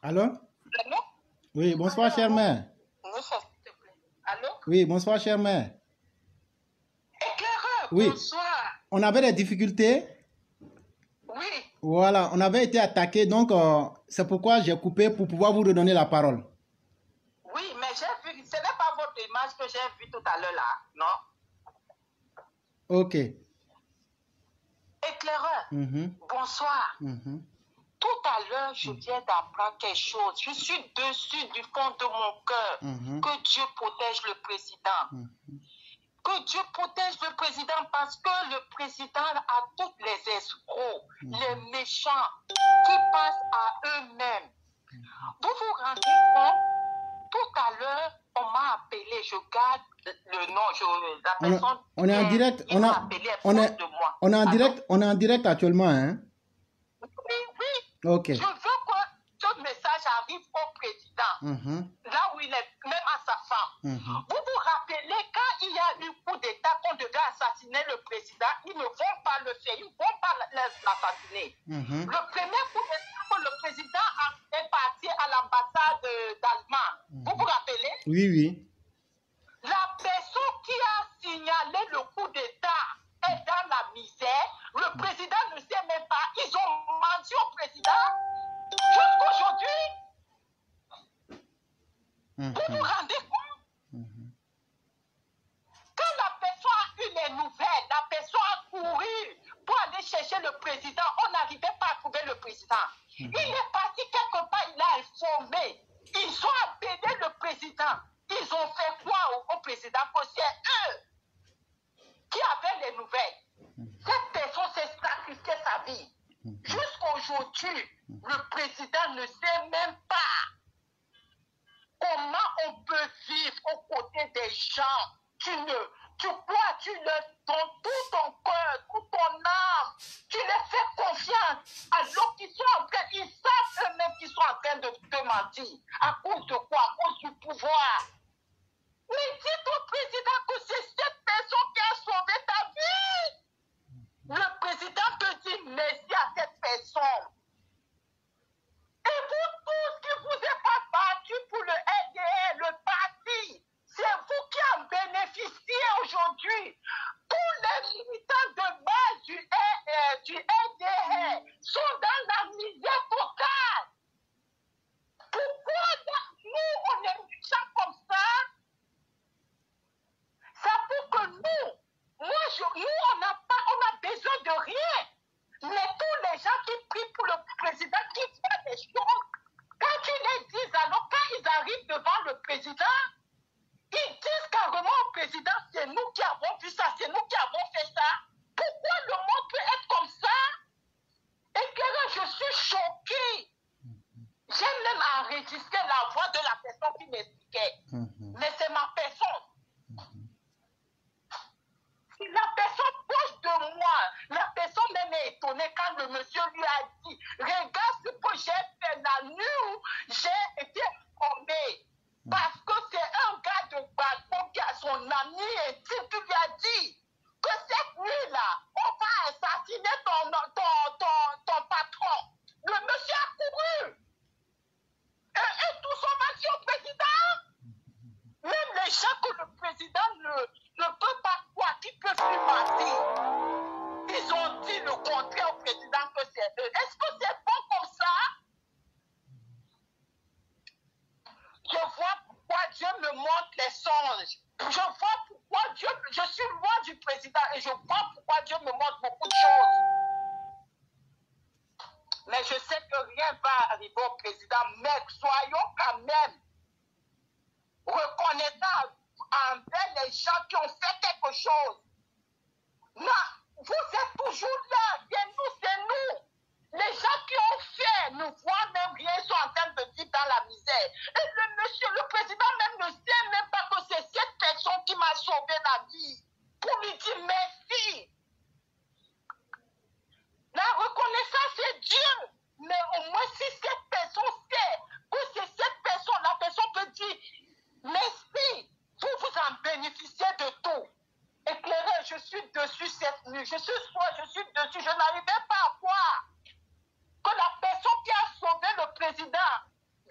Allô? Allô? Oui, bonsoir, chère mère. Bonsoir, s'il te plaît. Allô? Oui, bonsoir, chère mère. Éclaireur, Oui, bonsoir. on avait des difficultés. Oui, Voilà, on avait été attaqué, donc c'est pourquoi j'ai coupé pour pouvoir vous redonner la parole. oui, mais j'ai vu, ce n'est pas votre image que j'ai vue tout à l'heure là, non? Ok. Éclaireur, Mhm, bonsoir. mhm, Tout à l'heure, je viens d'apprendre quelque chose. Je suis dessus du fond de mon cœur. mhm, Que Dieu protège le président. mhm. Que Dieu protège le président parce que le président a tous les escrocs, les méchants qui pensent à eux-mêmes. Vous vous rendez compte? Tout à l'heure, on m'a appelé, je garde le nom, la personne On est en direct, qui m'a appelé est on proche est, de moi. on est en Allô? direct, on est en direct actuellement, hein? Oui, oui. Ok. Je veux que ce message arrive au président, Mhm, là où il est, même à sa femme. mhm. Vous vous rappelez, quand il y a eu coup d'État qu'on devait assassiner le président, ils ne vont pas le faire, ils ne vont pas l'assassiner. Mhm. Le premier coup d'État que le président est parti à l'ambassade d'Allemagne, vous vous rappelez? Oui, oui. La personne qui a signalé le coup d'État est dans la misère. Le président ne sait même pas. Ils ont menti au président. Jusqu'aujourd'hui, vous vous rendez compte? Quand la personne a eu les nouvelles, la personne a couru pour aller chercher le président. On n'arrivait pas à trouver le président. Il est parti quelque part, il a informé. Ils ont appelé le président. Ils ont fait quoi au président? Que c'est eux qui avaient les nouvelles. Cette personne s'est sacrifié sa vie. Jusqu'aujourd'hui, le président ne sait même pas comment on peut vivre aux côtés des gens. Tu crois, tu leur donnes tout ton cœur, toute ton âme. Tu leur fais confiance alors qu'ils sont en train, ils savent eux-mêmes qu'ils sont en train de te mentir. À cause de quoi? À cause du pouvoir. Mais dites au président que c'est cette personne qui a sauvé ta vie. Le président te dit merci à cette personne. Et vous tous qui vous êtes pas battus pour le LDR, le parti, c'est vous qui en bénéficiez aujourd'hui. Tous les militants de base du LDR sont dans la misère totale. Pourquoi nous, on est méchants comme ça? Ça pour que nous, on a besoin de rien. Mais tous les gens qui prient pour le président, qui font des choses, quand ils les disent, alors quand ils arrivent devant le président, ils disent carrément au président, c'est nous qui avons vu ça, c'est nous qui avons fait ça. Pourquoi le monde peut être comme ça? Et que là, je suis choquée. J'ai même enregistré la voix de la personne qui m'expliquait. Mais c'est ma personne. La personne proche de moi, la personne même est étonnée quand le monsieur lui a dit, regarde ce que j'ai fait la nuit où j'ai été informé. Parce que c'est un gars de balcon qui a son ami intime qui lui a dit que cette nuit-là, on va assassiner ton patron. Le monsieur a couru. Et tout son marché au président. Même les gens que le président ne peut pas croire, qui peuvent lui mentir. Ils ont dit le contraire au président que c'est eux. Est-ce que c'est bon comme ça? Je vois pourquoi Dieu me montre les songes. Je vois pourquoi je suis loin du président et je vois pourquoi Dieu me montre beaucoup de choses. Mais je sais que rien ne va arriver au président. Mais soyons quand même reconnaissants envers les gens qui ont fait quelque chose. Non, vous êtes toujours là, c'est nous. Les gens qui ont fait ne voient même rien, ils sont en train de vivre dans la misère. Et le président même ne sait même pas que c'est cette personne qui m'a sauvé la vie. Pour lui dire merci. La reconnaissance c'est Dieu. Mais au moins si cette personne sait que c'est cette personne, la personne peut dire merci. Vous en bénéficiez de tout. Éclairé, je suis dessus cette nuit. Je suis dessus. Je n'arrivais pas à voir que la personne qui a sauvé le président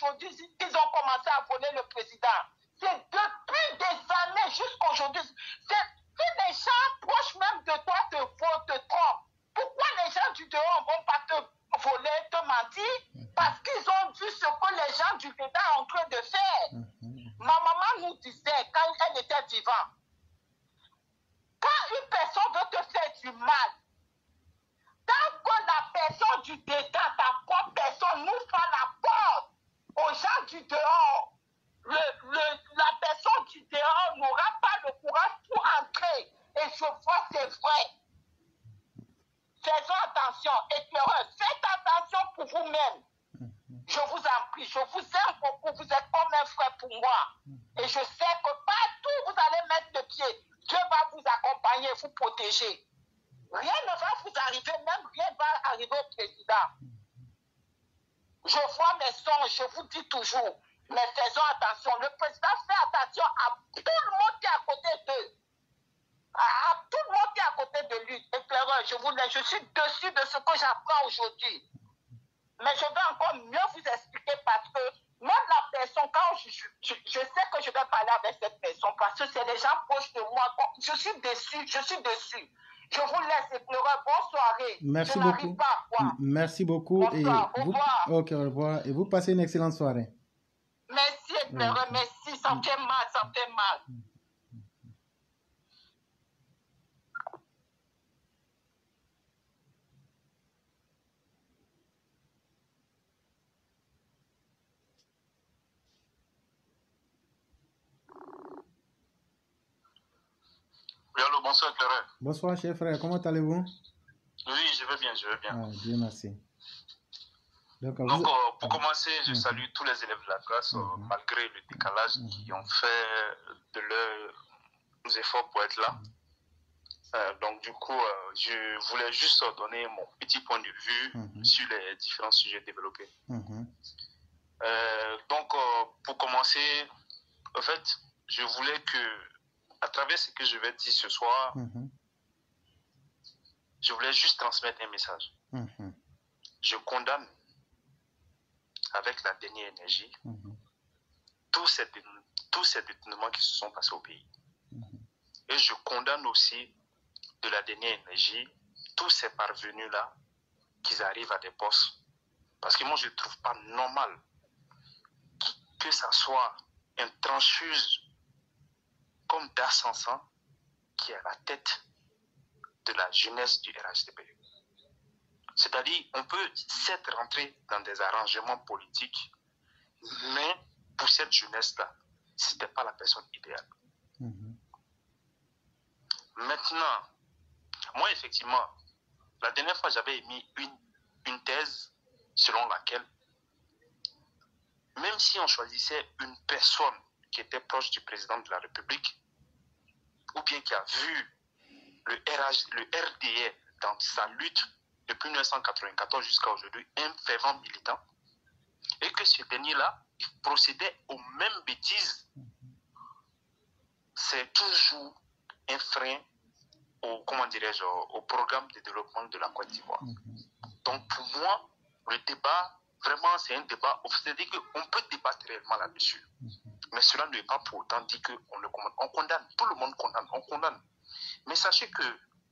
aujourd'hui qu'ils ont commencé à voler le président. C'est depuis des années jusqu'à aujourd'hui. Si les gens proches même de toi te trompent, pourquoi les gens du dehors ne vont pas te voler, te mentir? Parce qu'ils ont vu ce que les gens du dedans sont en train de faire. Ma maman nous disait, quand elle était vivante, quand une personne veut te faire du mal, tant que la personne du dedans, ta propre personne, nous fait la porte aux gens du dehors, la personne du dehors n'aura pas le courage pour entrer. Et je vois, c'est vrai. Faisons attention, éclaireurs, faites attention pour vous-même. Je vous en prie, je vous aime beaucoup, vous êtes comme un frère pour moi. Et je sais que partout où vous allez mettre le pied, Dieu va vous accompagner, vous protéger. Rien ne va vous arriver, même rien ne va arriver au président. Je vois mes songes, je vous dis toujours, mais faisons attention. Le président fait attention à tout le monde qui est à côté d'eux. À tout le monde qui est à côté de lui. Éclaireur, je suis dessus de ce que j'apprends aujourd'hui. Mais je vais encore mieux vous expliquer parce que même la personne, quand je sais que je vais parler avec cette personne parce que c'est les gens proches de moi. Je suis déçu, je suis déçu. Je vous laisse, éclaireur. Bonne soirée. Merci beaucoup. Pas à croire. Merci beaucoup. Bonsoir, au revoir. Ok, au revoir. Et vous passez une excellente soirée. Merci, éclaireur, merci. Ça me fait mal, ça me fait mal. Oui, allô, bonsoir, éclaireur. Bonsoir, cher frère. Comment allez-vous? Oui, je vais bien, je vais bien. Ah, Dieu merci. Donc, pour commencer, je salue tous les élèves de la classe, malgré le décalage, qui ont fait de leurs efforts pour être là. Donc, du coup, je voulais juste donner mon petit point de vue sur les différents sujets développés. Donc, pour commencer, en fait, je voulais que, à travers ce que je vais dire ce soir, je voulais juste transmettre un message. Je condamne avec la dernière énergie tous ces détournements qui se sont passés au pays. Et je condamne aussi de la dernière énergie tous ces parvenus-là qui arrivent à des postes. Parce que moi, je ne trouve pas normal que ça soit un trancheuse comme Dassansan qui est à la tête de la jeunesse du RHDP. C'est-à-dire, on peut s'être rentré dans des arrangements politiques, mais pour cette jeunesse-là, ce n'était pas la personne idéale. Maintenant, moi, effectivement, la dernière fois, j'avais émis une thèse selon laquelle, même si on choisissait une personne qui était proche du président de la République, ou bien qui a vu le RDR dans sa lutte depuis 1994 jusqu'à aujourd'hui, un fervent militant, et que ce dernier-là, il procédait aux mêmes bêtises, c'est toujours un frein au programme de développement de la Côte d'Ivoire. Donc pour moi, le débat, vraiment, c'est un débat, c'est-à-dire qu'on peut débattre réellement là-dessus. Mais cela ne veut pas pour autant dire qu'on le condamne. On condamne, tout le monde condamne, on condamne. Mais sachez que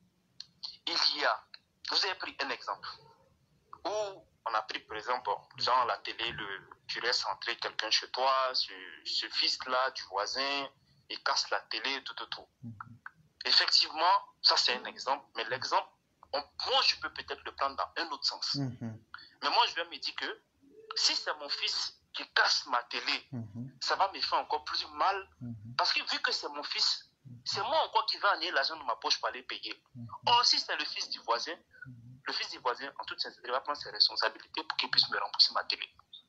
vous avez pris un exemple, où on a pris par exemple, genre à la télé, tu restes rentrer quelqu'un chez toi, ce fils-là du voisin, il casse la télé, tout. Effectivement, ça c'est un exemple, mais l'exemple, moi je peux peut-être le prendre dans un autre sens. Mais moi je vais me dire que si c'est mon fils qui casse ma télé, ça va me faire encore plus mal, parce que vu que c'est mon fils, c'est moi encore qui vais amener l'argent dans ma poche pour aller payer. Or si c'est le fils du voisin, en toute sincérité, va prendre ses responsabilités pour qu'il puisse me rembourser ma télé.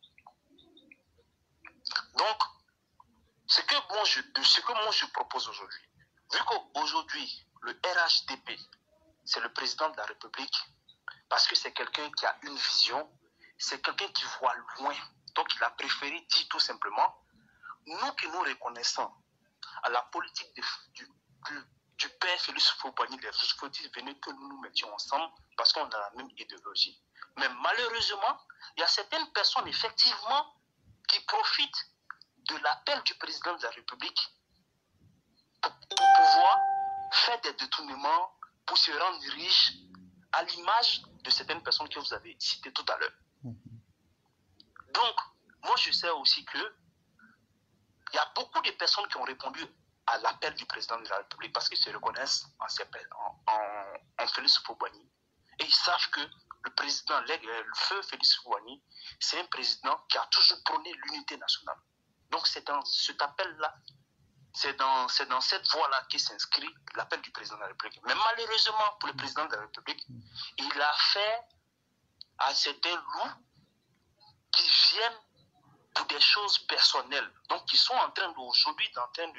Donc, ce que moi je propose aujourd'hui, vu qu'aujourd'hui, le RHDP, c'est le président de la République, parce que c'est quelqu'un qui a une vision, c'est quelqu'un qui voit loin. Donc, il a préféré dire tout simplement, nous qui nous reconnaissons à la politique du père Félix Houphouët-Boigny, il faut dire que nous nous mettions ensemble parce qu'on a la même idéologie. Mais malheureusement, il y a certaines personnes, effectivement, qui profitent de l'appel du président de la République pour pouvoir faire des détournements, pour se rendre riches, à l'image de certaines personnes que vous avez citées tout à l'heure. Donc, moi je sais aussi que il y a beaucoup de personnes qui ont répondu à l'appel du président de la République parce qu'ils se reconnaissent en Félix Houphouët-Boigny. Et ils savent que le président, le feu Félix Houphouët-Boigny, c'est un président qui a toujours prôné l'unité nationale. Donc c'est dans cet appel-là, c'est dans cette voie-là qui s'inscrit l'appel du président de la République. Mais malheureusement pour le président de la République, il a fait à certains loups qui viennent pour des choses personnelles. Donc ils sont en train d'aujourd'hui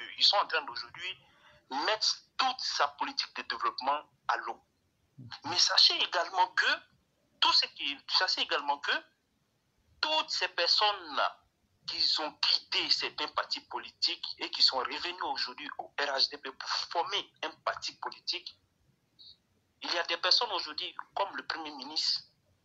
mettre toute sa politique de développement à l'eau. Mais sachez également que toutes ces personnes-là qui ont quitté certains partis politiques et qui sont revenus aujourd'hui au RHDP pour former un parti politique, il y a des personnes aujourd'hui comme le Premier ministre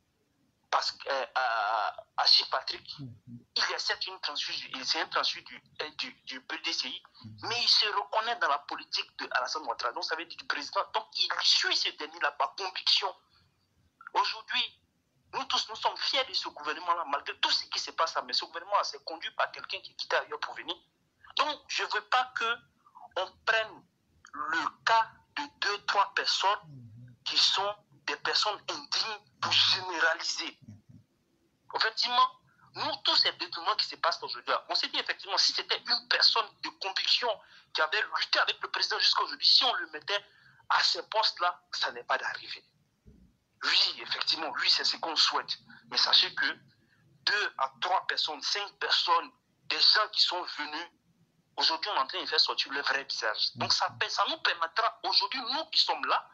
Achille Patrick, il accepte une transfuge, c'est un transfuge du PDCI, mais il se reconnaît dans la politique de Alassane Ouattara, donc ça veut dire du président, donc il suit ce dernier-là par conviction. Aujourd'hui, nous tous, nous sommes fiers de ce gouvernement-là, malgré tout ce qui se passe là, mais ce gouvernement s'est conduit par quelqu'un qui quittait ailleurs pour venir. Donc, je ne veux pas qu'on prenne le cas de 2-3 personnes qui sont des personnes indignes pour généraliser. Effectivement, nous, tous ces détournements qui se passent aujourd'hui, on s'est dit effectivement, si c'était une personne de conviction qui avait lutté avec le président jusqu'à aujourd'hui, si on le mettait à ce poste-là, ça n'est pas d'arriver. Oui, effectivement, oui, c'est ce qu'on souhaite. Mais sachez que 2 à 3 personnes, 5 personnes, des gens qui sont venus, aujourd'hui, on est en train de faire sortir le vrai visage. Donc, ça nous permettra, aujourd'hui, nous qui sommes là,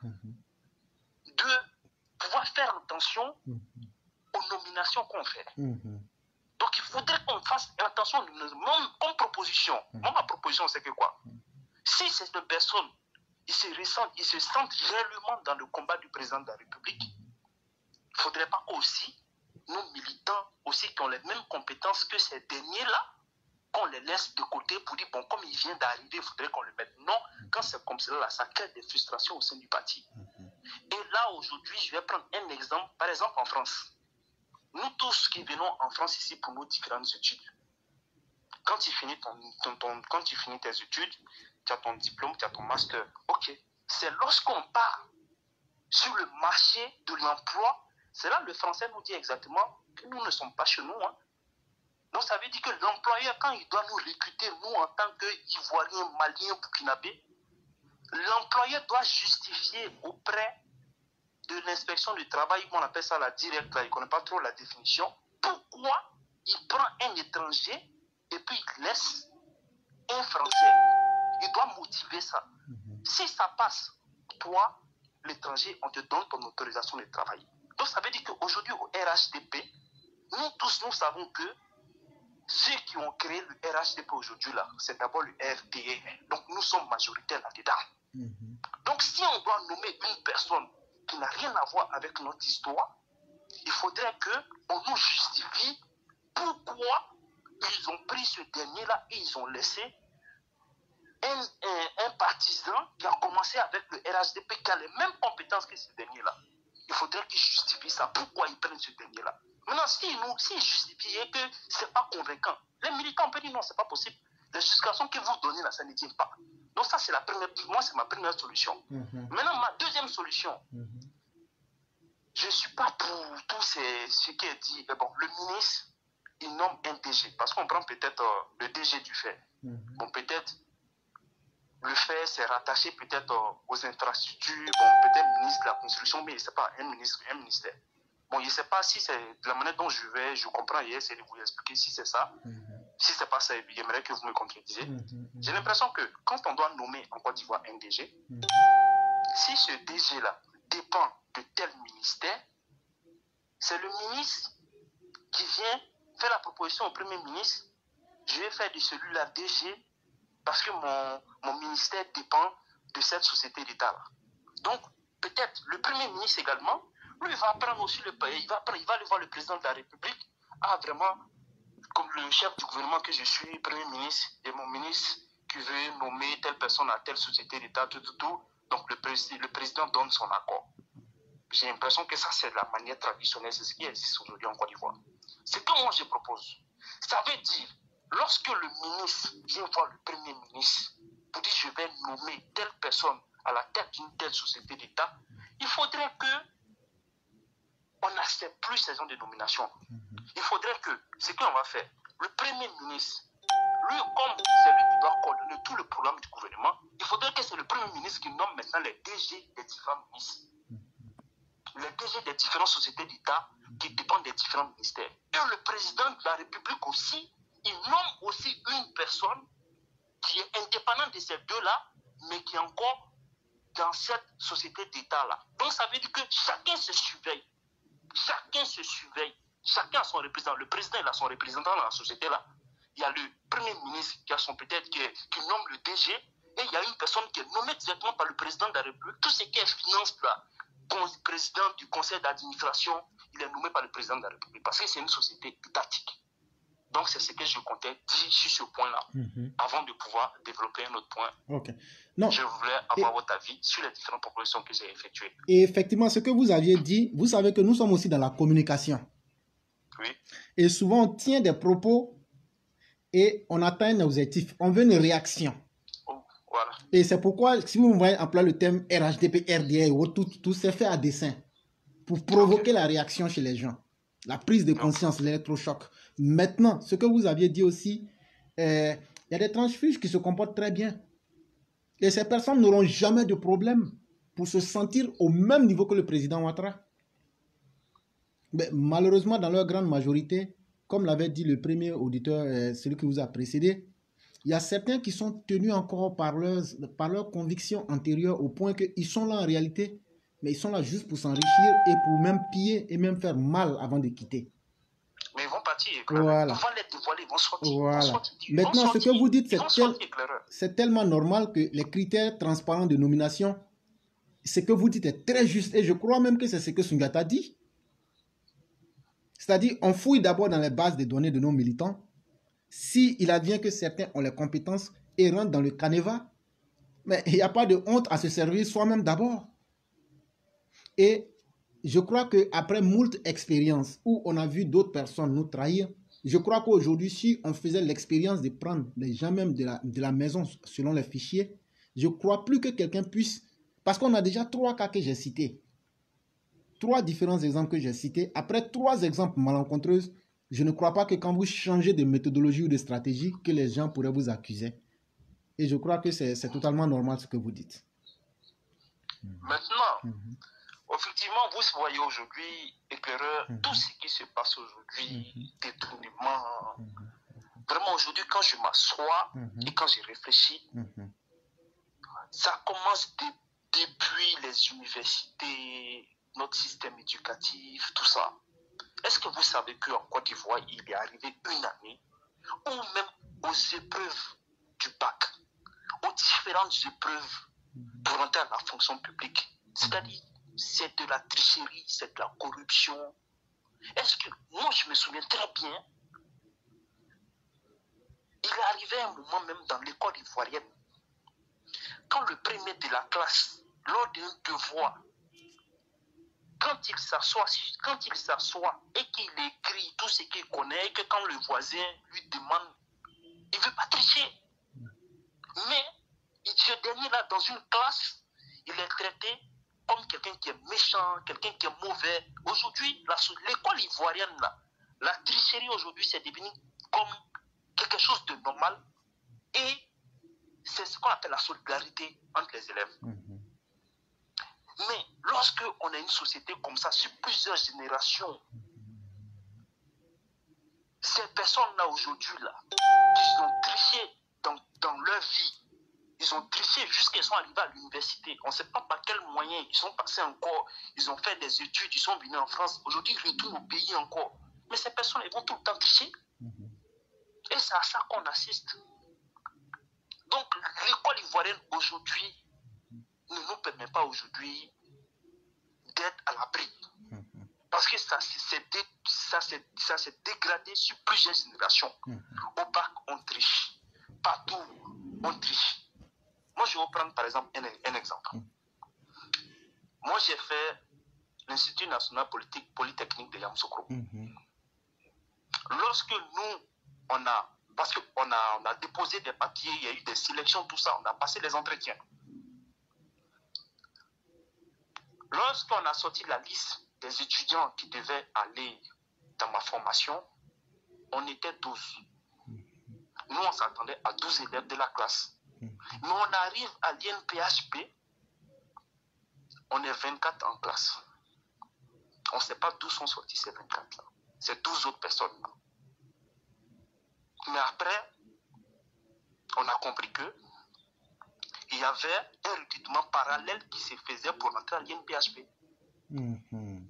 de pouvoir faire attention aux nominations qu'on fait. Donc, il faudrait qu'on fasse attention, comme proposition. Moi, ma proposition, c'est que quoi? Si cette personne, ils se sentent réellement dans le combat du président de la République, il ne faudrait pas aussi, nos militants aussi qui ont les mêmes compétences que ces derniers-là, qu'on les laisse de côté pour dire, bon, comme il vient d'arriver, il faudrait qu'on le mette. Non, quand c'est comme cela, ça crée des frustrations au sein du parti. Et là, aujourd'hui, je vais prendre un exemple, par exemple en France. Nous tous qui venons en France ici pour nos différentes études, quand tu finis tes études, tu as ton diplôme, tu as ton master, ok. C'est lorsqu'on part sur le marché de l'emploi, c'est là le français nous dit exactement que nous ne sommes pas chez nous. Donc ça veut dire que l'employeur, quand il doit nous recruter, nous en tant qu'Ivoiriens, Maliens, Burkinabés, l'employeur doit justifier auprès de l'inspection du travail, on appelle ça la directe, là, il ne connaît pas trop la définition, pourquoi il prend un étranger et puis il laisse un Français. Il doit motiver ça. Si ça passe, toi, l'étranger, on te donne ton autorisation de travail. Donc ça veut dire qu'aujourd'hui au RHDP, nous tous, nous savons que ceux qui ont créé le RHDP aujourd'hui, là, c'est d'abord le RDA. Donc nous sommes majoritaires là-dedans. Donc si on doit nommer une personne qui n'a rien à voir avec notre histoire, il faudrait qu'on nous justifie pourquoi ils ont pris ce dernier-là et ils ont laissé un partisan qui a commencé avec le RHDP qui a les mêmes compétences que ce dernier-là. Il faudrait qu'il justifie ça. Pourquoi ils prennent ce dernier-là? Maintenant, s'ils justifient et que ce n'est pas convaincant, les militants peuvent dire non, ce n'est pas possible. Les justifications que vous donnez là, ça ne tient pas. Donc ça, c'est pour moi, c'est ma première solution. Maintenant, ma deuxième solution, je ne suis pas pour tout ce qui est dit. Bon, le ministre, il nomme un DG, parce qu'on prend peut-être le DG du FAIR. Bon, peut-être le FAIR, c'est rattaché peut-être aux infrastructures, bon, peut-être ministre de la construction, mais ce n'est pas un ministère. Bon, je ne sais pas si c'est de la manière dont je comprends hier, c'est de vous expliquer si c'est ça. Si ce n'est pas ça, j'aimerais que vous me concrétisiez. J'ai l'impression que quand on doit nommer en Côte d'Ivoire un DG, si ce DG-là dépend de tel ministère, c'est le ministre qui vient faire la proposition au Premier ministre. Je vais faire de celui-là DG parce que mon ministère dépend de cette société d'État-là. Donc, peut-être le Premier ministre également, lui, il va prendre aussi le pays, il va aller voir le président de la République. Ah, vraiment, comme le chef du gouvernement que je suis, Premier ministre, et mon ministre qui veut nommer telle personne à telle société d'État, tout. Donc le président donne son accord. J'ai l'impression que ça, c'est la manière traditionnelle, c'est ce qui existe aujourd'hui en Côte d'Ivoire. Ce que moi je propose, ça veut dire, lorsque le ministre vient voir le Premier ministre pour dire je vais nommer telle personne à la tête d'une telle société d'État, il faudrait que on n'accepte plus ces genres de nominations. Il faudrait que, ce qu'on va faire, le Premier ministre, lui, comme c'est lui qui doit coordonner tout le programme du gouvernement, il faudrait que c'est le Premier ministre qui nomme maintenant les DG des différents ministres. Les DG des différentes sociétés d'État qui dépendent des différents ministères. Et le président de la République aussi, il nomme aussi une personne qui est indépendante de ces deux-là, mais qui est encore dans cette société d'État-là. Donc ça veut dire que chacun se surveille. Chacun se surveille. Chacun a son représentant. Le président il a son représentant dans la société-là. Il y a le Premier ministre qui a son peut-être qui nomme le DG. Et il y a une personne qui est nommée directement par le président de la République. Tout ce qui est finance là, président du conseil d'administration, il est nommé par le président de la République. Parce que c'est une société étatique. Donc c'est ce que je comptais dire sur ce point-là, avant de pouvoir développer un autre point. Ok. Non. Je voulais avoir votre avis sur les différentes propositions que j'ai effectuées. Et effectivement, ce que vous aviez dit, vous savez que nous sommes aussi dans la communication. Oui. Et souvent, on tient des propos et on atteint un objectif. On veut une réaction. Oh, voilà. Et c'est pourquoi, si vous me voyez employer le thème RHDP, RDA, tout c'est fait à dessein pour provoquer la réaction chez les gens. La prise de conscience, l'électrochoc. Maintenant, ce que vous aviez dit aussi, il y a des transfuges qui se comportent très bien. Et ces personnes n'auront jamais de problème pour se sentir au même niveau que le président Ouattara. Mais malheureusement, dans leur grande majorité, comme l'avait dit le premier auditeur, celui qui vous a précédé, il y a certains qui sont tenus encore par leurs convictions antérieures au point qu'ils sont là en réalité, mais ils sont là juste pour s'enrichir et pour même piller et même faire mal avant de quitter. Mais ils vont partir. Voilà. On va les dévoiler, ils vont sortir. Voilà. Maintenant, ce que vous dites, c'est tellement normal que les critères transparents de nomination, ce que vous dites est très juste. Et je crois même que c'est ce que Soundiata dit. C'est-à-dire, on fouille d'abord dans les bases de données de nos militants. S'il advient que certains ont les compétences et rentrent dans le canevas, mais il n'y a pas de honte à se servir soi-même d'abord. Et je crois qu'après moult expériences où on a vu d'autres personnes nous trahir, je crois qu'aujourd'hui, si on faisait l'expérience de prendre les gens même de la maison selon les fichiers, je ne crois plus que quelqu'un puisse... Parce qu'on a déjà 3 cas que j'ai cités. 3 différents exemples que j'ai cités. Après 3 exemples malencontreux, je ne crois pas que quand vous changez de méthodologie ou de stratégie, que les gens pourraient vous accuser. Et je crois que c'est totalement normal ce que vous dites. Maintenant, effectivement, vous voyez aujourd'hui, éclaireur, tout ce qui se passe aujourd'hui, détournement. Vraiment, aujourd'hui, quand je m'assois et quand je réfléchis, ça commence depuis les universités, notre système éducatif, tout ça. Est-ce que vous savez qu'en Côte d'Ivoire, il est arrivé une année où même aux épreuves du bac, aux différentes épreuves pour entrer à la fonction publique, c'est-à-dire c'est de la tricherie, c'est de la corruption. Est-ce que, moi je me souviens très bien, il est arrivé un moment même dans l'école ivoirienne, quand le premier de la classe, lors d'un devoir, quand il s'assoit et qu'il écrit tout ce qu'il connaît, et que quand le voisin lui demande, il ne veut pas tricher. Mais ce dernier-là, dans une classe, il est traité comme quelqu'un qui est méchant, quelqu'un qui est mauvais. Aujourd'hui, l'école ivoirienne, là, la tricherie aujourd'hui, c'est devenu comme quelque chose de normal. Et c'est ce qu'on appelle la solidarité entre les élèves. Mais lorsque on a une société comme ça, sur plusieurs générations, ces personnes-là aujourd'hui, là, ils ont triché dans leur vie. Ils ont triché jusqu'à ce qu'ils sont arrivés à l'université. On ne sait pas par quels moyens. Ils sont passés encore. Ils ont fait des études. Ils sont venus en France. Aujourd'hui, ils retournent au pays encore. Mais ces personnes, elles vont tout le temps tricher. Et c'est à ça qu'on assiste. Donc, l'école ivoirienne aujourd'hui ne nous permet pas aujourd'hui d'être à l'abri. Parce que ça s'est dégradé sur plusieurs générations. Au bac, on triche. Partout, on triche. Moi, je vais vous prendre par exemple un exemple. Moi, j'ai fait l'Institut national polytechnique de Yamoussoukro. Lorsque nous, parce qu'on a déposé des papiers, il y a eu des sélections, tout ça, on a passé les entretiens. Lorsqu'on a sorti la liste des étudiants qui devaient aller dans ma formation, on était 12. Nous, on s'attendait à 12 élèves de la classe. Mais on arrive à l'INPHP, on est 24 en classe. On ne sait pas d'où sont sortis ces 24 là. C'est 12 autres personnes là. Mais après, on a compris que il y avait un recrutement parallèle qui se faisait pour entrer à l'INPHP. Il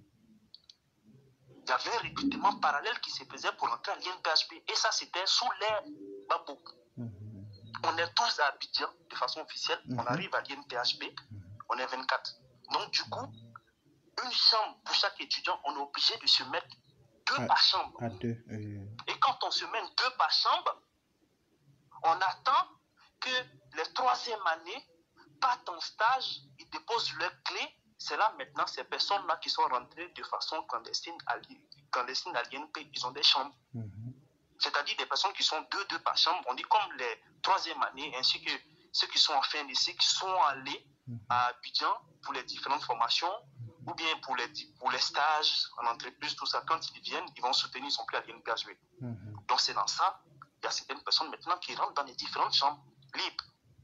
y avait un recrutement parallèle qui se faisait pour entrer à l'INPHP. Et ça, c'était sous l'ère Babou. On est tous à Abidjan de façon officielle. On arrive à l'INPHP, on est 24. Donc, du coup, une chambre pour chaque étudiant, on est obligé de se mettre 2 par chambre. Et quand on se met 2 par chambre, on attend que les 3e années partent en stage, ils déposent leurs clés. C'est là maintenant ces personnes-là qui sont rentrées de façon clandestine à l'INP, ils ont des chambres. C'est-à-dire des personnes qui sont 2 par chambre. On dit comme les 3e années, ainsi que ceux qui sont en fin d'essai, qui sont allés à Abidjan pour les différentes formations, ou bien pour les stages en entreprise, tout ça. Quand ils viennent, ils vont soutenir, ils ne sont plus à l'INPHP. Donc c'est dans ça, il y a certaines personnes maintenant qui rentrent dans les différentes chambres libres.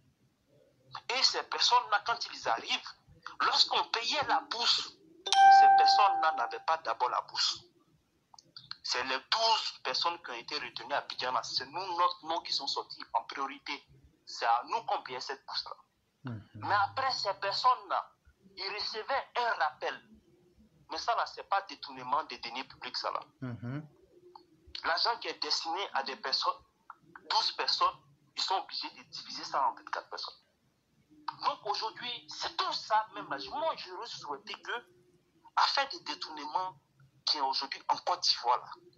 Et ces personnes-là, quand ils arrivent, lorsqu'on payait la bourse, ces personnes-là n'avaient pas d'abord la bourse. C'est les 12 personnes qui ont été retenues à Abidjan. C'est nous, notre nom, qui sont sortis en priorité. C'est à nous qu'on payait cette bourse-là. Mais après, ces personnes-là, ils recevaient un rappel. Mais ça, là, ce n'est pas détournement des deniers publics, ça, là. L'argent qui est destiné à des personnes, 12 personnes, ils sont obligés de diviser ça en 24 personnes. Donc aujourd'hui, c'est tout ça, même là. Moi, je veux souhaiter que, afin des détournements qui est aujourd'hui en Côte d'Ivoire,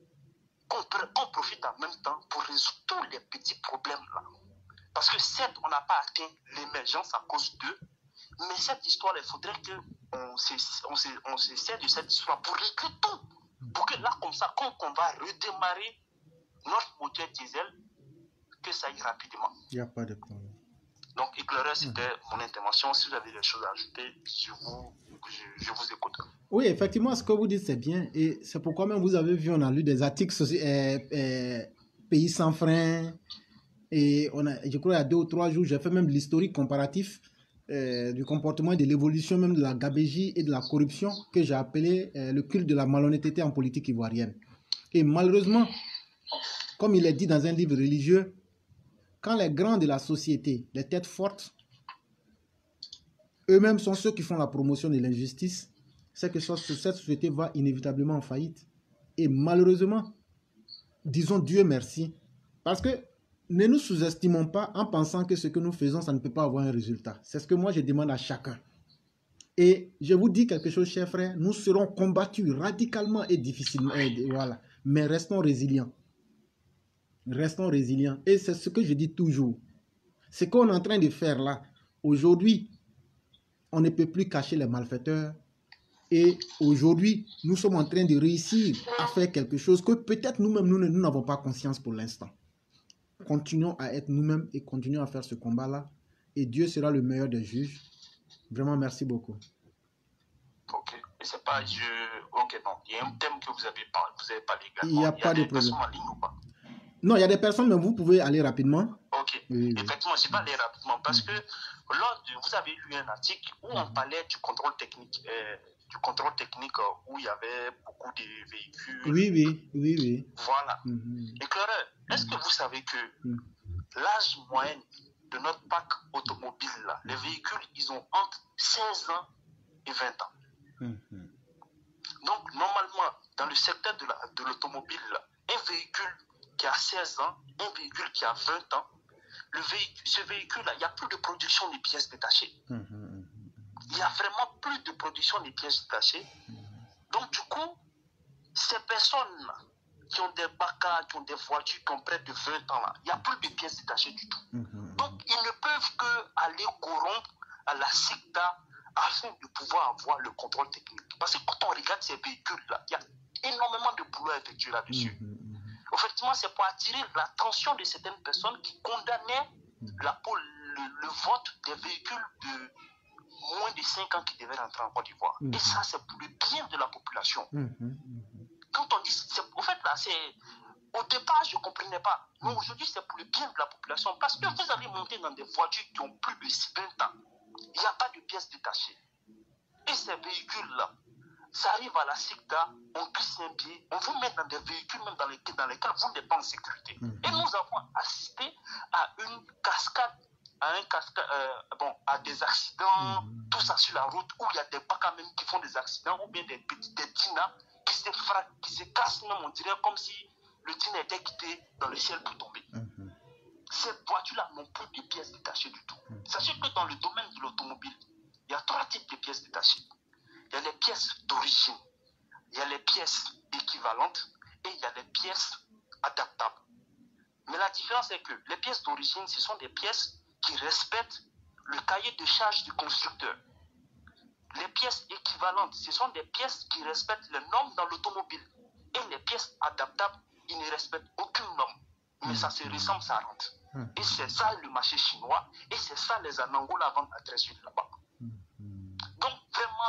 qu'on profite en même temps pour résoudre tous les petits problèmes là. Parce que certes, on n'a pas atteint l'émergence à cause d'eux, mais cette histoire, il faudrait qu'on se sert de cette histoire pour régler tout. Pour que là, comme ça, quand on va redémarrer notre moteur diesel, que ça aille rapidement. Il n'y a pas de problème. Donc, éclaireur, c'était mon intervention. Si vous avez des choses à ajouter, je vous écoute. Oui, effectivement, ce que vous dites, c'est bien. Et c'est pourquoi même vous avez vu, on a lu des articles Pays sans frein. Et je crois, il y a 2 ou 3 jours, j'ai fait même l'historique comparatif du comportement et de l'évolution même de la gabégie et de la corruption que j'ai appelé le culte de la malhonnêteté en politique ivoirienne. Et malheureusement, comme il est dit dans un livre religieux, quand les grands de la société, les têtes fortes, eux-mêmes sont ceux qui font la promotion de l'injustice, c'est que cette société va inévitablement en faillite. Et malheureusement, disons Dieu merci, parce que ne nous sous-estimons pas en pensant que ce que nous faisons, ça ne peut pas avoir un résultat. C'est ce que moi je demande à chacun. Et je vous dis quelque chose, chers frères, nous serons combattus radicalement et difficilement, voilà. Mais restons résilients. Restons résilients. Et c'est ce que je dis toujours. Ce qu'on est en train de faire là, aujourd'hui, on ne peut plus cacher les malfaiteurs. Et aujourd'hui, nous sommes en train de réussir à faire quelque chose que peut-être nous-mêmes, nous n'avons pas conscience pour l'instant. Continuons à être nous-mêmes et continuons à faire ce combat-là. Et Dieu sera le meilleur des juges. Vraiment, merci beaucoup. Ok. Et c'est pas ok, non. Il y a un thème que vous avez parlé également. Il n'y a pas de problème. Il y a des personnes en ligne ou pas? Non, il y a des personnes, mais vous pouvez aller rapidement. Ok. Oui. Effectivement, je vais aller rapidement parce que vous avez lu un article où on parlait du contrôle technique. Où il y avait beaucoup de véhicules. Oui. Voilà. Éclaireur, est-ce que vous savez que l'âge moyen de notre parc automobile, là, les véhicules, ils ont entre 16 ans et 20 ans. Donc, normalement, dans le secteur de l'automobile, un véhicule qui a 16 ans, un véhicule qui a 20 ans, ce véhicule-là, il n'y a plus de production des pièces détachées. Il n'y a vraiment plus de production des pièces détachées. Donc, du coup, Ces personnes qui ont des bacas, qui ont des voitures, qui ont près de 20 ans, là, il n'y a plus de pièces détachées du tout. Donc, ils ne peuvent qu'aller corrompre à la SICDA afin de pouvoir avoir le contrôle technique. Parce que quand on regarde ces véhicules-là, il y a énormément de boulot à effectuer là-dessus. Effectivement, c'est pour attirer l'attention de certaines personnes qui condamnaient le vote des véhicules de moins de 5 ans qui devaient rentrer en Côte d'Ivoire. Et ça, c'est pour le bien de la population. Quand on dit, au fait, là, c'est... Au départ, je ne comprenais pas. Mais aujourd'hui, c'est pour le bien de la population. Parce que vous allez monter dans des voitures qui ont plus de 20 ans. Il n'y a pas de pièces détachées. Et ces véhicules-là, ça arrive à la SICDA, on glisse un pied, on vous met dans des véhicules même dans lesquels vous n'êtes pas en sécurité. Et nous avons assisté à une cascade, à des accidents, tout ça sur la route, où il y a des bacas même qui font des accidents, ou bien des dinas qui se cassent même, on dirait comme si le dîner était quitté dans le ciel pour tomber. Ces voitures-là n'ont plus de pièces détachées du tout. Sachez que dans le domaine de l'automobile, il y a 3 types de pièces détachées. Il y a les pièces d'origine, il y a les pièces équivalentes et il y a les pièces adaptables. Mais la différence est que les pièces d'origine, ce sont des pièces qui respectent le cahier de charge du constructeur. Les pièces équivalentes, ce sont des pièces qui respectent les normes dans l'automobile. Et les pièces adaptables, ils ne respectent aucune norme. Mais ça se ressemble, ça rentre. Et c'est ça le marché chinois. Et c'est ça les Anangola la vente à 13 là-bas. Donc vraiment,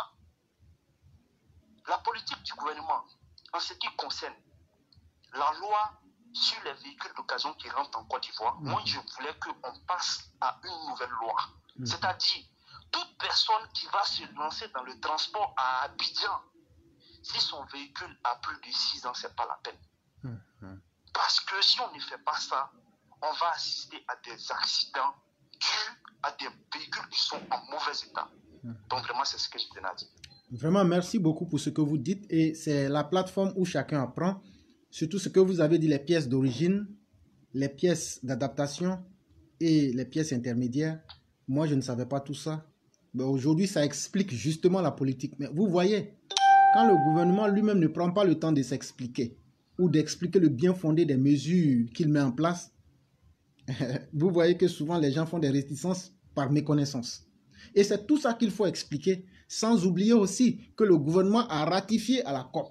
la politique du gouvernement, en ce qui concerne la loi sur les véhicules d'occasion qui rentrent en Côte d'Ivoire, moi je voulais qu'on passe à une nouvelle loi. C'est-à-dire, toute personne qui va se lancer dans le transport à Abidjan, si son véhicule a plus de 6 ans, ce n'est pas la peine. Parce que si on ne fait pas ça, on va assister à des accidents dus à des véhicules qui sont en mauvais état. Donc vraiment, c'est ce que je tenais à dire. Vraiment, merci beaucoup pour ce que vous dites. Et c'est la plateforme où chacun apprend. Surtout ce que vous avez dit, les pièces d'origine, les pièces d'adaptation et les pièces intermédiaires. Moi, je ne savais pas tout ça. Mais aujourd'hui, ça explique justement la politique. Mais vous voyez, quand le gouvernement lui-même ne prend pas le temps de s'expliquer ou d'expliquer le bien fondé des mesures qu'il met en place, vous voyez que souvent les gens font des réticences par méconnaissance. Et c'est tout ça qu'il faut expliquer, sans oublier aussi que le gouvernement a ratifié à la COP.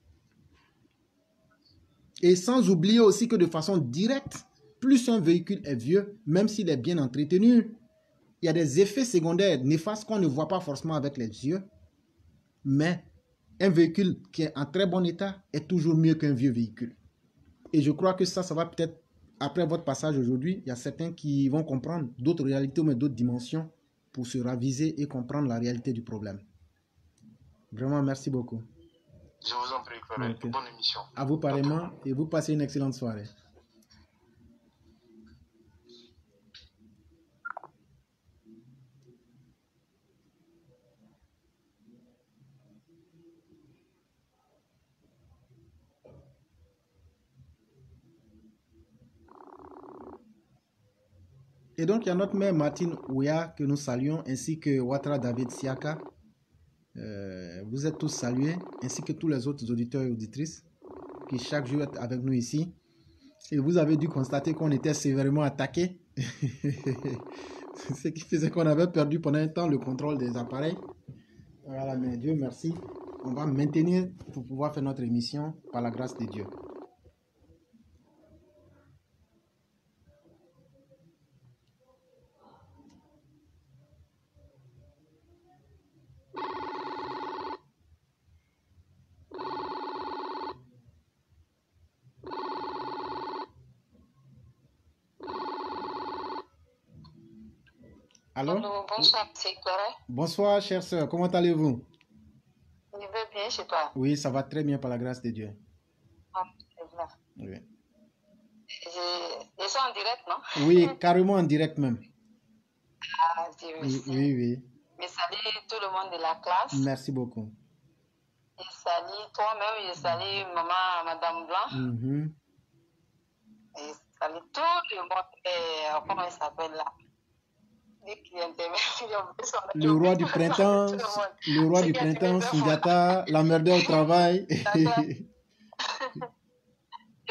Et sans oublier aussi que de façon directe, plus un véhicule est vieux, même s'il est bien entretenu, il y a des effets secondaires néfastes qu'on ne voit pas forcément avec les yeux. Mais un véhicule qui est en très bon état est toujours mieux qu'un vieux véhicule. Et je crois que ça va peut-être, après votre passage aujourd'hui, il y a certains qui vont comprendre d'autres réalités, mais d'autres dimensions pour se raviser et comprendre la réalité du problème. Vraiment, merci beaucoup. Je vous en prie, frère. Okay. Bonne émission. À vous pareillement et vous passez une excellente soirée. Et donc, il y a notre mère Martine Ouya que nous saluons, ainsi que Ouattara David Siaka. Vous êtes tous salués, ainsi que tous les autres auditeurs et auditrices qui chaque jour sont avec nous ici. Et vous avez dû constater qu'on était sévèrement attaqués. Ce qui faisait qu'on avait perdu pendant un temps le contrôle des appareils. Voilà, mais Dieu merci. On va maintenir pour pouvoir faire notre émission par la grâce de Dieu. Allô? Allô, bonsoir, c'est Clara. Bonsoir, chère sœur. Comment allez-vous? Je vais bien chez toi. Oui, ça va très bien par la grâce de Dieu. Ah, c'est bien. Oui. Je suis en direct, non? Oui, carrément en direct même. Ah, Dieu merci. Oui, oui. Je salue tout le monde de la classe. Merci beaucoup. Je salue toi-même, je salue maman, Madame Blanc. Je salue tout le monde. Comment il s'appelle là? Le roi du printemps, Sundiata, la merde au travail.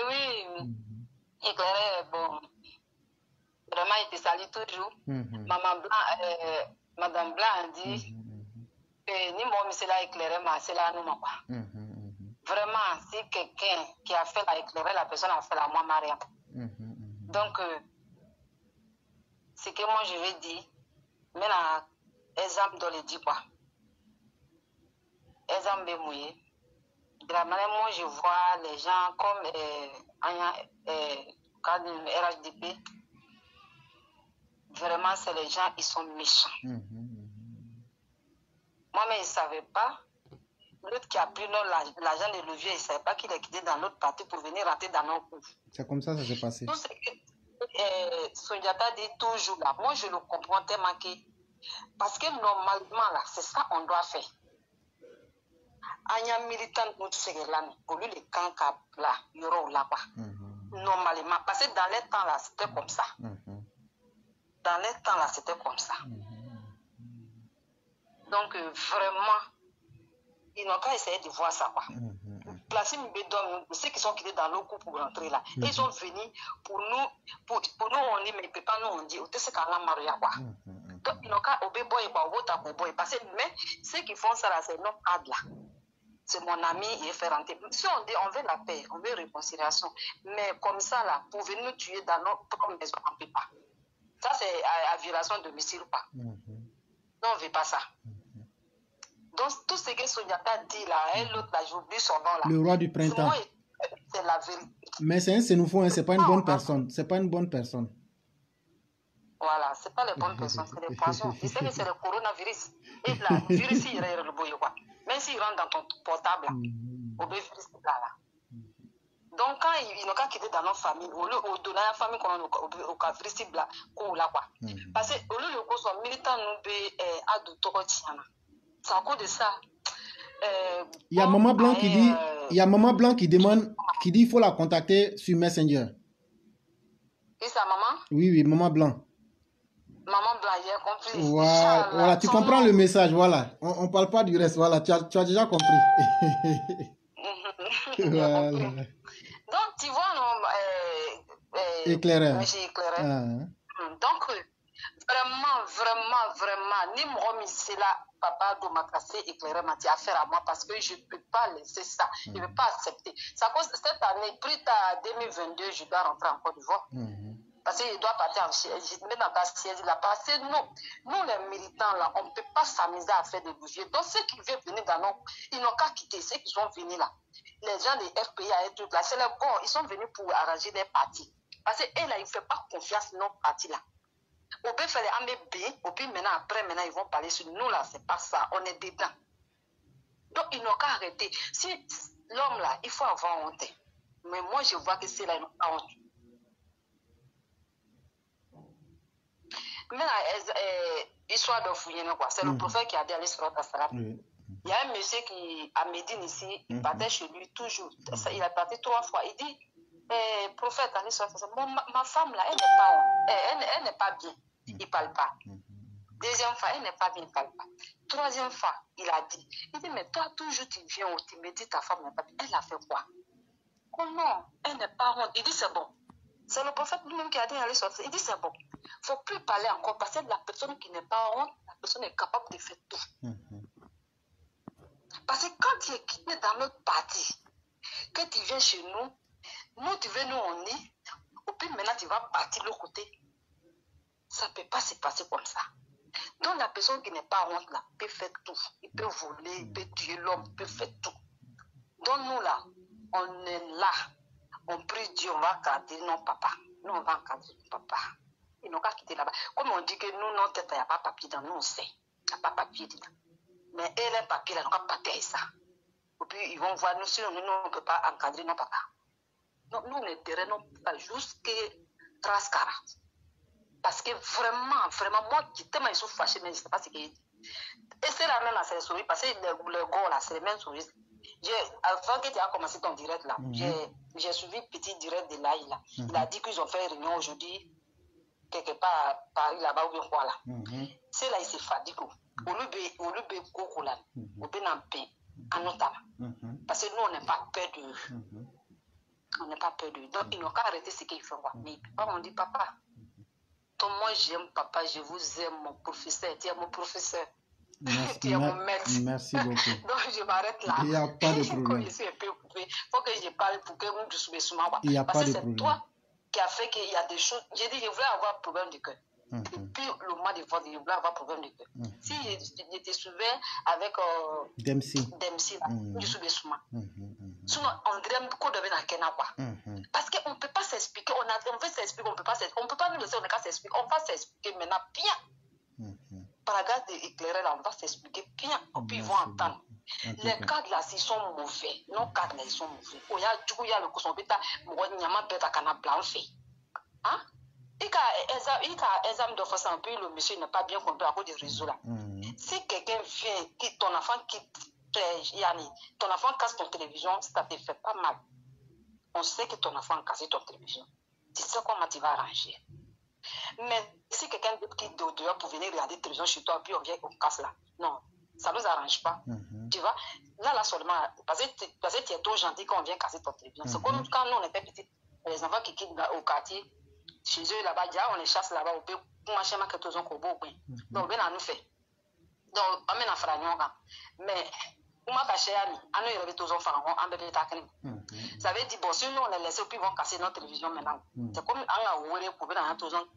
oui. Éclairé, bon. Vraiment, il te salue toujours. Madame Blanc a dit ni moi, c'est là éclairé, mais c'est là nous, quoi. Vraiment, si quelqu'un qui a fait la éclairé, la personne a fait la moi, Maria. Donc, ce que moi je vais dire, maintenant, exemple dans le dit quoi. Exemple de mouillé. De la manière moi je vois les gens comme RHDP, vraiment c'est les gens, ils sont méchants. Moi-même, je ne savais pas. L'autre qui a pris l'argent de levier, il ne savait pas qu'il est quitté dans l'autre parti pour venir rentrer dans nos coups. C'est comme ça s'est passé. Tout ce que Sundiata dit toujours là, moi je le comprends tellement que, parce que normalement là, c'est ça qu'on doit faire. Anya militant nous tous là, pour lui les camps là, il y aura là-bas. Normalement, parce que dans les temps là, c'était comme ça. Dans les temps là, c'était comme ça. Donc vraiment, ils n'ont qu'à essayer de voir ça quoi. Placer Mbedom, ceux qui sont quittés dans le coup pour rentrer là, ils sont venus pour nous, on dit, mais pas nous on dit, c'est qu'à la maria quoi. Donc ils n'ont qu'à obéir quoi, parce que mais ceux qui font ça là, c'est notre ad là. C'est mon ami, il est fait rentrer. Si on dit on veut la paix, on veut réconciliation, mais comme ça là, pour venir nous tuer dans notre propre maison, on ne peut pas. Ça c'est à violation de domicile ou pas. Non, on ne veut pas ça. Donc, tout ce que Sundiata dit là, et l'autre là, j'oublie son nom là. Le roi du printemps. C'est la vérité. Mais c'est un sénoufo, hein, c'est pas une bonne personne. C'est pas une bonne personne. Voilà, c'est pas les bonnes personnes, c'est les poissons. Il sait que c'est le coronavirus. Et là, le virus, il est le boyau quoi. Même s'il rentre dans ton portable là, au virus là. Donc, quand ils n'ont qu'à quitter dans notre famille, au lieu de donner à la famille qu'on a au virus là, quoi. Parce que au lieu de qu'on soit militant, nous, à du Torotiana. C'est à cause de ça. Il y a Maman Blanc qui dit, il y a Maman Blanc qui demande, qui dit il faut la contacter sur Messenger. Et ça, maman? Oui, Maman Blanc. Maman Blanc, j'ai compris. Voilà, tu comprends le message, voilà. On ne parle pas du reste, voilà, tu as déjà compris. Voilà. Donc, tu vois, éclaireur. Monsieur éclaireur. Donc, vraiment, ni moi, c'est là, papa doit m'acasser, éclairer ma affaire à moi parce que je ne peux pas laisser ça. Je ne peux pas accepter. Ça cause cette année, plus tard, 2022, je dois rentrer en Côte d'Ivoire. Parce qu'il doit partir en siège. Je mets dans ta siège là. Parce que nous, les militants là, on ne peut pas s'amuser à faire des bougies. Donc, ceux qui veulent venir dans nos, ils n'ont qu'à quitter. Ceux qui sont venus là, les gens des RPA et tout là, c'est les bons. Ils sont venus pour arranger des partis. Parce qu'eux là, ils ne font pas confiance à nos partis là. Au peut faire les AMB, au peut maintenant, ils vont parler sur nous là, c'est pas ça, on est dedans. Donc, ils n'ont qu'à arrêter. Si l'homme là, il faut avoir honte. Mais moi, je vois que c'est là, ils n'ont pas honte. Maintenant, histoire de fouiller, quoi. C'est le prophète qui a dit à l'histoire d'Assalam. Il y a un monsieur qui, à Médine ici, il partait chez lui toujours. Il a parti 3 fois. Il dit, prophète, à l'histoire d'Assalam, ma femme là, elle n'est pas bien. Il ne parle pas. Deuxième fois, elle n'est pas bien, il ne parle pas. Troisième fois, il a dit, mais toi, toujours tu viens, tu me dis ta femme n'est pas bien. Elle a fait quoi? Oh non, elle n'est pas honte. Il dit, c'est bon. C'est le prophète lui-même qui a dit à l'histoire. Il dit, c'est bon. Il ne faut plus parler encore parce que la personne qui n'est pas honte, la personne est capable de faire tout. Parce que quand tu es quitté dans notre parti, que tu viens chez nous, tu veux nous on est, ou puis maintenant tu vas partir de l'autre côté. Ça ne peut pas se passer comme ça. Donc la personne qui n'est pas honte là peut faire tout. Il peut voler, il peut tuer l'homme, il peut faire tout. Donc nous là, on est là. On prie Dieu, on va garder nos papas. Nous, on va encadrer nos papas. Ils n'ont qu'à quitter là-bas. Comme on dit que nous, notre tête, il n'y a pas de papier dans nous, on sait. Il n'y a pas de papier dedans. Mais eux, les papiers, là, ils n'ont qu'à partir ça. Et puis, ils vont voir, nous, si nous ne pouvons pas encadrer nos papas. Donc, nous, on est derrière nos papas jusqu'à Trascara. Parce que vraiment, moi, tellement ils sont fâchés, mais je ne sais pas ce qu'ils disent. Et c'est la même, là, c'est les souris. Parce que les gars, là, c'est les mêmes souris. Avant que tu aies commencé ton direct là, j'ai suivi petit direct de l'AI là. Il a dit qu'ils ont fait une réunion aujourd'hui, quelque part à Paris là-bas ou bien quoi là. C'est là, il s'est fatigué. Au lieu de Koko là, au lieu d'en paix, à notamment. Parce que nous, on n'a pas peur de eux. On n'a pas peur de lui. Donc, ils n'ont qu'à arrêter ce qu'ils font. Mais papa m'ont dit, papa, toi, moi j'aime papa, je vous aime, mon professeur. Tu es mon professeur. Merci, Tu es mon maître. Merci beaucoup. Donc, je m'arrête là. Il n'y a pas de problème. Quand je suis un peu occupée, il faut que je parle pour que vous soyez sous moi. Il n'y a Parce pas que de c'est problème. toi qui a fait qu'il y a des choses. J'ai dit, je voulais avoir problème de cœur. Depuis le mois de vote, je voulais avoir problème de cœur. Si je te suivais avec Dempsey, là, je suis sous moi. Sinon, on dirait qu'on devait dans Kenya, quoi. Parce qu'on ne peut pas s'expliquer. On veut s'expliquer, on ne peut pas s'expliquer. On ne peut pas nous laisser, on n'a qu'à s'expliquer. On va s'expliquer maintenant bien. Par la grâce d'éclairer là, on va s'expliquer bien. Et puis ils vont entendre. Les cadres là, ils sont mauvais. Nos cadres là, ils sont mauvais. Il y a du coup, il y a le cousson bêta, il y a ma bêta qui a blanc fait. Hein? Il y a examen de façon, puis le monsieur n'a pas bien compris à cause du réseau là. Si quelqu'un vient, ton enfant quitte, ton enfant casse ton télévision, ça te fait pas mal. On sait que ton enfant a cassé ton télévision. Tu sais comment tu vas arranger. Mais si quelqu'un quitte dehors pour venir regarder la télévision chez toi, puis on vient, on casse là. Non, ça ne nous arrange pas. Tu vois, là seulement, parce que tu es trop gentil quand on vient casser ton télévision. C'est comme quand nous on était petits, les enfants qui quittent au quartier, chez eux là-bas, on les chasse là-bas, on peut marcher ma quelque chose qu'on peut. Donc, on nous fait. Donc, on met un fragnon. Mais, on m'a caché à nous, on a eu tous les enfants, on a des ça veut dire, bon, si nous on les laisse, puis ils vont casser notre télévision maintenant. C'est comme on a ouvert pour venir dans tous les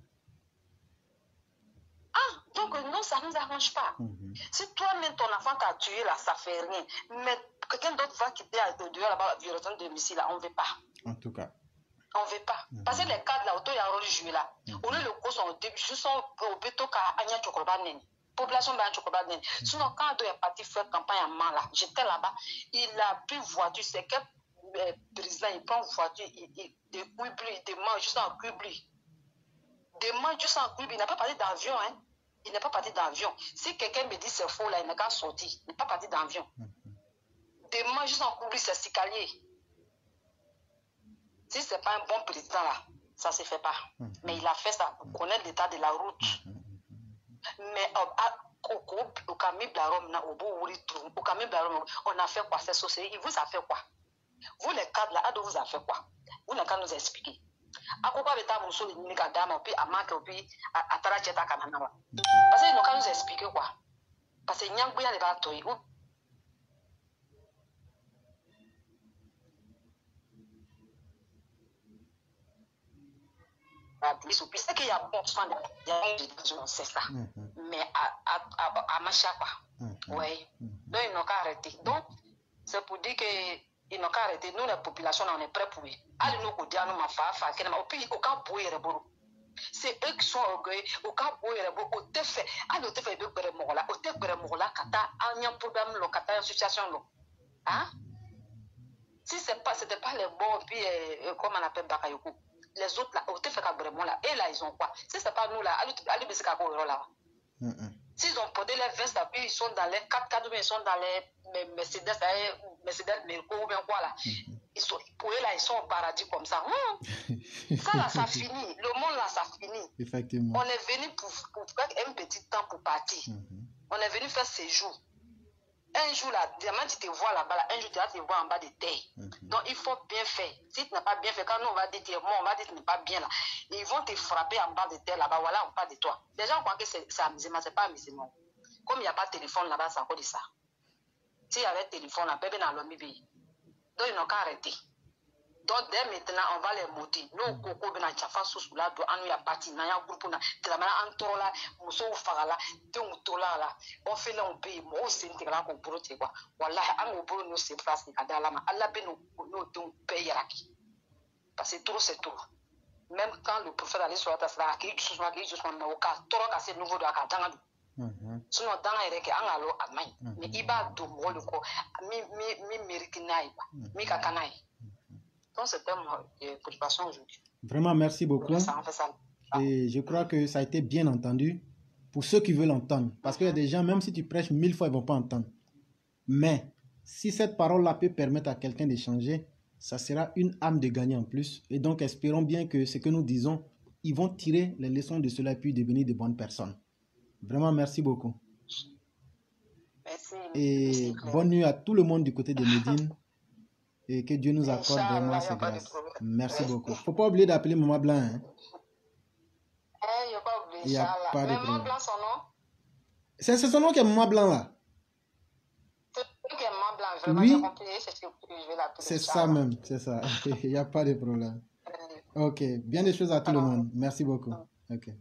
donc non, ça ne nous arrange pas. Si toi-même, ton enfant t'a tué là, ça ne fait rien. Mais quelqu'un d'autre va quitter dehors là-bas, violation de domicile là, on ne veut pas. En tout cas. On ne veut pas. Parce que les cadres là, il y a un rôle joué là. On est le cours, on au béto qu'à Anya Chokobanen. Population de Chokobanen. Sinon, quand il est parti faire campagne à Man là, j'étais là-bas, il a pris voiture, c'est que le président, il prend voiture, il demande juste en cubli. Demande juste en cubli. Il n'a pas parlé d'avion, hein. Il n'est pas parti d'avion. Si quelqu'un me dit c'est faux là, il n'a qu'à sortir. Il n'est pas parti d'avion. Demande juste en cubli, c'est Sicalier. Si ce n'est pas un bon président là, ça ne se fait pas. Mais il a fait ça pour connaître l'état de la route. Mais au Camille Blarom, on a fait quoi? Cette société, il vous a fait quoi? Vous les cadres là, vous a fait quoi? Vous n'avez qu'à nous expliquer. À quoi l'état Mousso, il n'y a pas d'âme, puis à Marc, puis à Taracheta Kanana. Parce qu'ils n'ont qu'à nous expliquer quoi? Parce qu'il n'y a pas de bataille. C'est qu'il y a bon soin, il y a c'est ça. Mais à Macha, quoi. Oui. Donc, ils n'ont qu'à arrêter. Donc, c'est pour dire qu'ils n'ont qu'à arrêter. Nous, la population, on est prêts pour eux. Allez, nous, au diable, nous, au pays, au cas où il y a c'est eux qui sont orgueilleux. Au cas où il y a au fait, allez, au fait, au te kata, il y a un problème, le kata, une situation, hein? Si c'était pas les bons, puis, comme on appelle Bakayoko. Les autres là, au fait vraiment là, et là ils ont quoi? Si c'est pas nous là, allez baisser là. S'ils ont porté les vestes là, puis ils sont dans les 4x4, ils sont dans les Mercedes, Merco ou bien quoi là. Ils sont, pour eux là, ils sont au paradis comme ça. Ça là, ça finit. Le monde là, ça finit. Effectivement. On est venu pour faire un petit temps pour partir. On est venu faire séjour. Un jour là, diamant, tu te vois là-bas, là, un jour tu vas te voir en bas de terre. Donc il faut bien faire. Si tu n'as pas bien fait, quand nous on va dire que on va dire que tu n'es pas bien là, ils vont te frapper en bas de terre là-bas, voilà, on parle de toi. Les gens croient que c'est amusement, c'est pas amusement. Comme il n'y a pas de téléphone là-bas, c'est encore de ça. S'il y avait téléphone là, bébé dans l'homme, donc ils n'ont qu'à arrêter. Donc dès maintenant, on va les monter. Nous, Coco, ben, Tchafa, sous là, on y a bâti, on y a groupe, on a là, Mousso, Farala, là, on fait là, on paye, moi aussi, on là, on peut te quoi. Voilà, on peut nous se place, on a là, Allah, ben, nous paye parce que trop, c'est trop. Même quand le prophète allait sur la tasse là, qui est là, qui est sur le cas, trop, c'est nouveau de la carte. Sinon, dans les règles, on a l'eau à main. Mais il va de moi le corps, mi mérikinaï, mi kakanaï. Donc, c'était ma préoccupation aujourd'hui. Vraiment, merci beaucoup. Et je crois que ça a été bien entendu pour ceux qui veulent entendre. Parce qu'il y a des gens, même si tu prêches 1000 fois, ils ne vont pas entendre. Mais si cette parole-là peut permettre à quelqu'un de changer, ça sera une âme de gagner en plus. Et donc, espérons bien que ce que nous disons, ils vont tirer les leçons de cela et puis devenir de bonnes personnes. Vraiment, merci beaucoup. Merci. Et bonne nuit à tout le monde du côté de Médine. Et que Dieu nous accorde Inch'Allah, vraiment y a ses pas de grâces. problème. Merci beaucoup. Faut pas oublier d'appeler Maman Blanc. Hein. Il n'y a pas oublié, Il n'y a Inch'Allah. pas de Mais Maman problème. Blanc, son nom? C'est son nom qui est Maman Blanc là. C'est lui qui est Maman Blanc. Vraiment, Oui. j'ai compris. C'est ce que je vais l'appeler. C'est ça même, c'est ça. Il n'y a pas de problème. Ok, bien des choses à tout le monde. Merci beaucoup. Ok.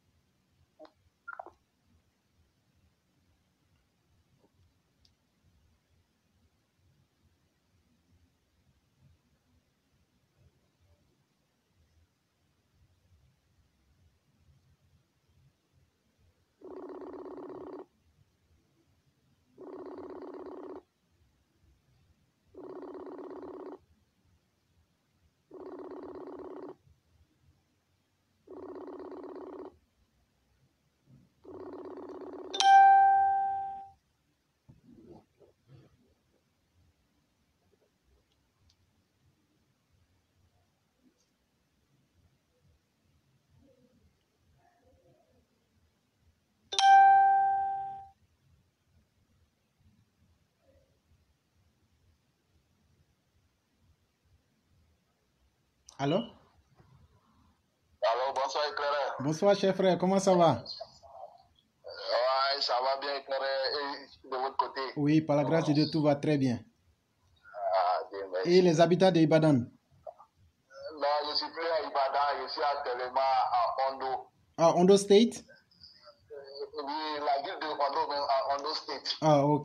Allô? Alors, bonsoir Éclaireur. Bonsoir, cher frère. Comment ça va? Ouais, ça va bien Éclaireur. Et de votre côté? Oui, par la grâce de Dieu, tout va très bien. Ah, bien, merci. Et les habitants de Ibadan? Non, je suis plus à Ibadan, je suis actuellement à Ondo. Ah, Ondo State? Oui, la ville de Ondo, même à Ondo State. Ah, ok.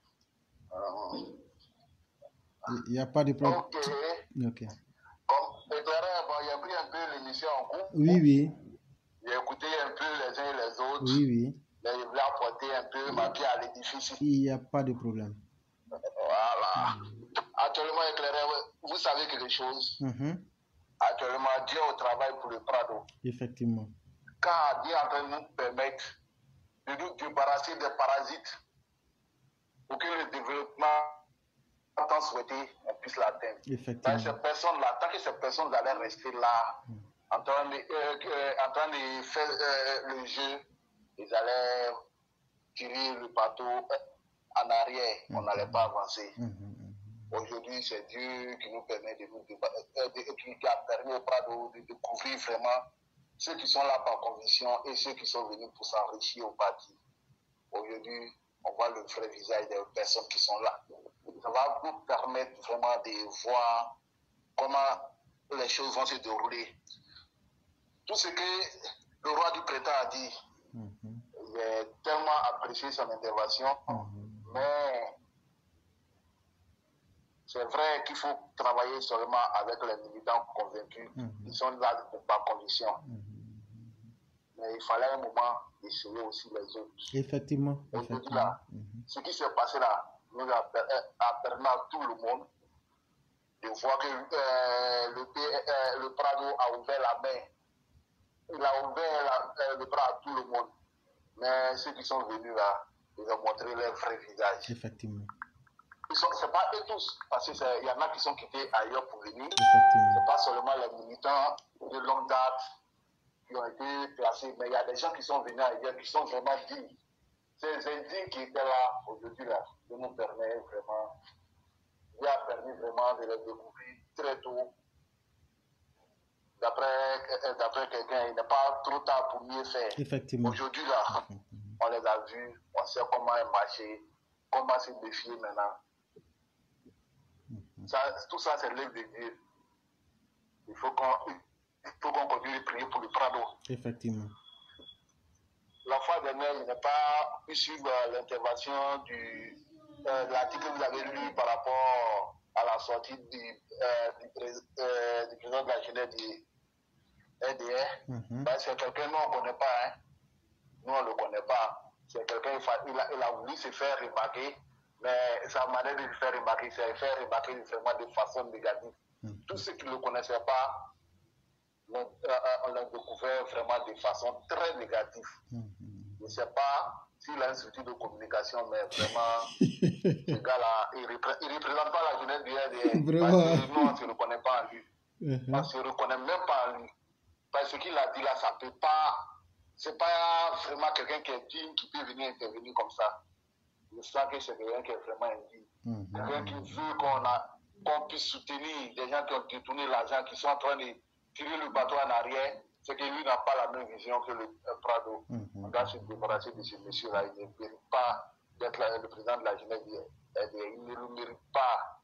Il n'y a pas de problème. Ok. Ok. Comme Éclaireur, bon, j'ai pris un peu l'émission en cours. Oui, oui. J'ai écouté un peu les uns et les autres. Oui, oui. Mais je voulais apporter un peu ma pierre à l'édifice. Il n'y a pas de problème. Voilà. Actuellement, Éclaireur, vous savez quelque chose. Actuellement, Dieu au travail pour le Prado. Effectivement. Car Dieu est en train de nous permettre de nous débarrasser des parasites pour que le développement tant souhaité, on puisse l'atteindre. Effectivement. Ces personnes-là, tant que ces personnes allaient rester là, en train de faire le jeu, ils allaient tirer le bateau en arrière, on n'allait pas avancer. Aujourd'hui, c'est Dieu qui nous permet de nous qui a permis au Prado de découvrir vraiment ceux qui sont là par conviction et ceux qui sont venus pour s'enrichir au parti. Aujourd'hui, on voit le vrai visage des personnes qui sont là. Ça va nous permettre vraiment de voir comment les choses vont se dérouler. Tout ce que le roi du printemps a dit, j'ai tellement apprécié son intervention, mais c'est vrai qu'il faut travailler seulement avec les militants convaincus qui sont là par conviction. Mais il fallait un moment d'essayer aussi les autres. Effectivement. Aujourd'hui, là, ce qui s'est passé là nous a permis à tout le monde de voir que le Prado a ouvert la main. Il a ouvert le bras à tout le monde. Mais ceux qui sont venus là, ils ont montré leur vrai visage. Effectivement. C'est pas eux tous, parce qu'il y en a qui sont quittés ailleurs pour venir. Effectivement. C'est pas seulement les militants de longue date qui ont été placés, mais il y a des gens qui sont venus ailleurs, qui sont vraiment dignes. Ces indignes qui étaient là, aujourd'hui, là, de nous permet vraiment, Dieu a permis vraiment de les découvrir très tôt. D'après quelqu'un, il n'est pas trop tard pour mieux faire. Effectivement. Aujourd'hui, là, on les a vus, on sait comment marcher, comment se défier maintenant. Tout ça, c'est l'œuvre de Dieu. Il faut qu'on continue de prier pour le Prado. Effectivement. La fois dernière, je n'ai pas pu suivre l'intervention de l'article que vous avez lu par rapport à la sortie du président de la jeunesse du RDR. C'est quelqu'un que nous, on ne connaît pas. Hein. Nous, on ne le connaît pas. C'est quelqu'un, il a voulu se faire remarquer, mais sa manière de le faire remarquer, c'est faire remarquer vraiment de façon négative. Tous ceux qui ne le connaissaient pas, on l'a découvert vraiment de façon très négative. Je ne sais pas s'il a un souci de communication, mais vraiment, ce gars-là, il ne représente pas la jeunesse du RDR. Parce que nous, on ne se reconnaît pas en lui. On ne se reconnaît même pas en lui. Parce qu'il a dit là, ça ne peut pas. C'est pas vraiment quelqu'un qui est digne qui peut venir intervenir comme ça. Je sens que c'est quelqu'un qui est vraiment indigne. Quelqu'un qui veut qu'on puisse soutenir des gens qui ont détourné l'argent, qui sont en train de tirer le bateau en arrière, c'est que lui n'a pas la même vision que le Prado. On doit se débarrasser de ce monsieur-là. Il ne mérite pas d'être le président de la jeunesse. Il ne le mérite pas.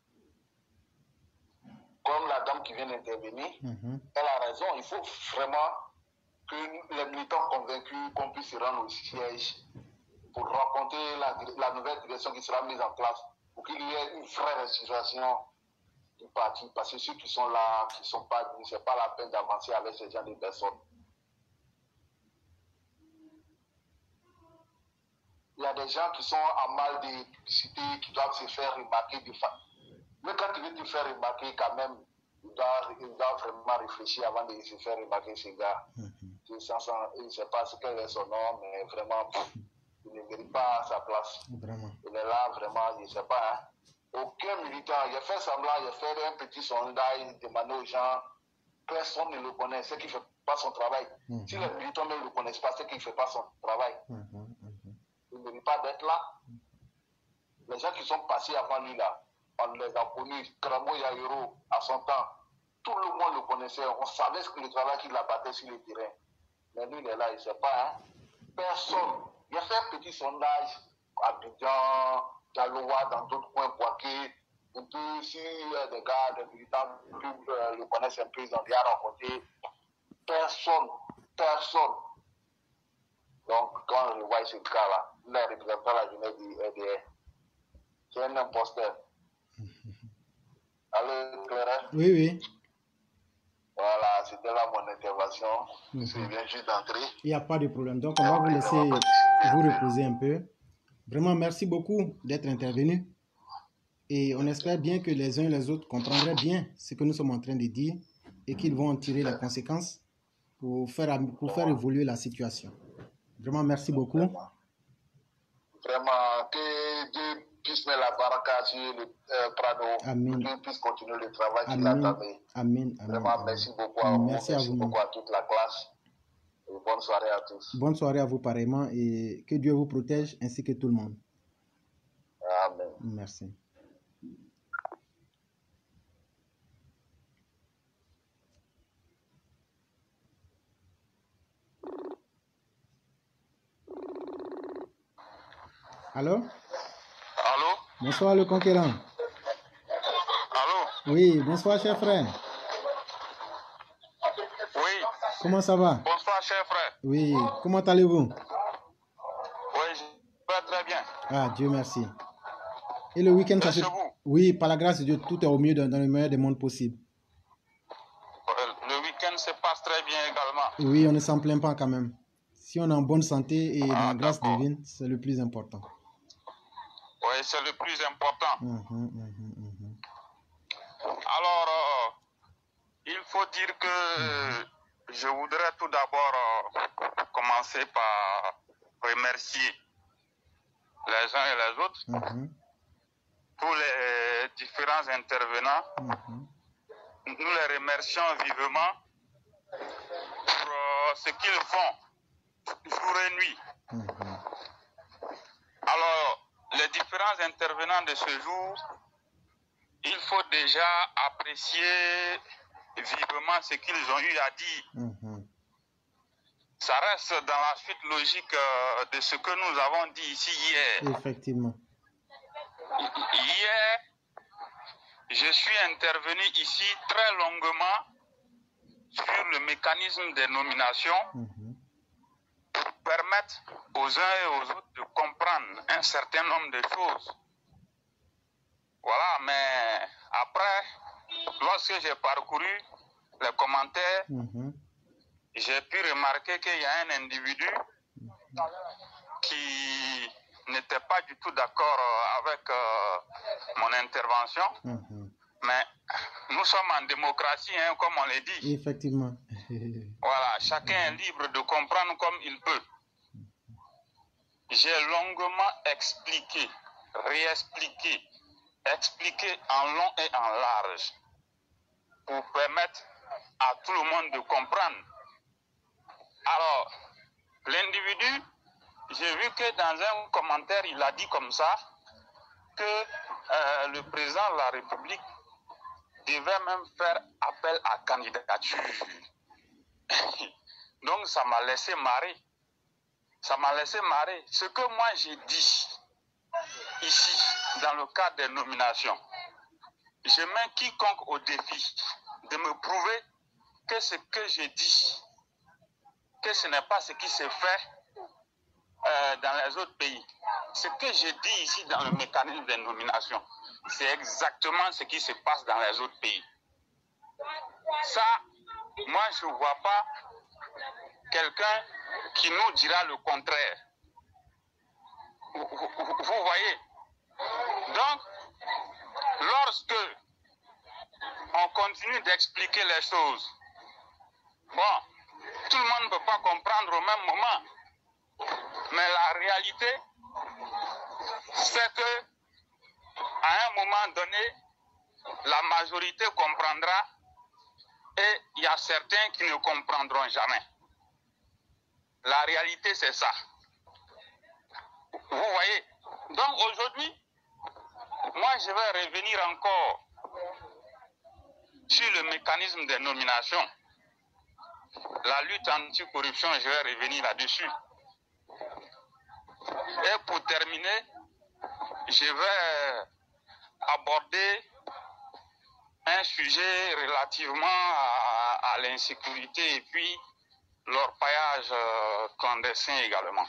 Comme la dame qui vient d'intervenir, elle a raison. Il faut vraiment que les militants convaincus qu'on puisse se rendre au siège pour raconter la nouvelle direction qui sera mise en place, pour qu'il y ait une vraie restitution du parti, parce que ceux qui sont là, qui ne sont pas venus, ce n'est pas la peine d'avancer avec ces gens de personnes. Il y a des gens qui sont en mal de publicité, qui doivent se faire remarquer de façon. Mais quand tu veux te faire remarquer, quand même, il doit vraiment réfléchir avant de se faire remarquer, ces gars. Je ne sais pas ce qu'elle est son nom, mais vraiment, il ne mérite pas sa place. Vraiment. Il est là, vraiment, je ne sais pas. Hein. Aucun militant, il a fait semblant, il a fait un petit sondage, il demandait aux gens, personne ne le connaît, c'est qu'il ne fait pas son travail. Si les militants ne le connaissent pas, c'est qu'il ne fait pas son travail. Il ne mérite pas d'être là. Les gens qui sont passés avant lui là, on les a connus, Kramo Yairo, à son temps, tout le monde le connaissait, on savait ce que le travail qu'il abattait sur le terrain. Mais lui, il est là, il ne sait pas. Hein. Personne. Il a fait un petit sondage à Abidjan, Daloa, dans d'autres coins, Boaké. Un peu, si des gars, des militants le connaissent un peu, ils ont bien rencontré. Personne. Donc, quand je vois ce cas-là, il est représentant la jeunesse du RDR. C'est un imposteur. Allô, Claire? Oui. Voilà, c'était là mon intervention. Je viens juste d'entrer. Il n'y a pas de problème. Donc, on va vous laisser vous reposer un peu. Vraiment, merci beaucoup d'être intervenu. Et on espère bien que les uns et les autres comprendraient bien ce que nous sommes en train de dire et qu'ils vont en tirer les conséquences pour faire évoluer la situation. Vraiment, merci beaucoup. Vraiment, que Dieu puisse mettre la baraka sur le Prado. Amen. Que Dieu puisse continuer le travail qu'il Amen. a entamé. Amen. Vraiment, merci beaucoup à vous. Merci à vous. Beaucoup à toute la classe. Et bonne soirée à tous. Bonne soirée à vous pareillement et que Dieu vous protège ainsi que tout le monde. Amen. Merci. Allô? Allô? Bonsoir le conquérant. Allô? Oui, bonsoir cher frère. Oui. Comment ça va? Bonsoir cher frère. Oui, comment allez-vous? Oui, je vais très bien. Ah, Dieu merci. Et le week-end, ça se... Oui, par la grâce de Dieu, tout est au mieux dans le meilleur des mondes possible. Le week-end se passe très bien également. Oui, on ne s'en plaint pas quand même. Si on est en bonne santé et dans la grâce divine, c'est le plus important. Oui, c'est le plus important. Alors, il faut dire que je voudrais tout d'abord commencer par remercier les uns et les autres, tous les différents intervenants. Nous les remercions vivement pour ce qu'ils font jour et nuit. Alors, les différents intervenants de ce jour, il faut déjà apprécier vivement ce qu'ils ont eu à dire. Ça reste dans la suite logique de ce que nous avons dit ici hier. Effectivement. Hier, je suis intervenu ici très longuement sur le mécanisme des nominations pour permettre aux uns et aux autres de comprendre un certain nombre de choses. Voilà, mais après, lorsque j'ai parcouru les commentaires, j'ai pu remarquer qu'il y a un individu qui n'était pas du tout d'accord avec mon intervention. Mais nous sommes en démocratie, hein, comme on l'a dit. Effectivement. Voilà, chacun est libre de comprendre comme il peut. J'ai longuement expliqué, réexpliqué, expliqué en long et en large pour permettre à tout le monde de comprendre. Alors, l'individu, j'ai vu que dans un commentaire, il a dit comme ça que le président de la République devait même faire appel à candidature. Donc ça m'a laissé marrer. Ça m'a laissé marrer. Ce que moi j'ai dit ici, dans le cadre des nominations, je mets quiconque au défi de me prouver que ce que j'ai dit, que ce n'est pas ce qui se fait dans les autres pays. Ce que j'ai dit ici dans le mécanisme des nominations, c'est exactement ce qui se passe dans les autres pays. Ça, moi je ne vois pas quelqu'un qui nous dira le contraire. Vous voyez? Donc, lorsque on continue d'expliquer les choses, bon, tout le monde ne peut pas comprendre au même moment. Mais la réalité, c'est que à un moment donné, la majorité comprendra et il y a certains qui ne comprendront jamais. La réalité, c'est ça. Vous voyez? Donc aujourd'hui, moi je vais revenir encore sur le mécanisme des nominations. La lutte anticorruption, je vais revenir là-dessus. Et pour terminer, je vais aborder un sujet relativement à l'insécurité et puis l'orpaillage clandestin également.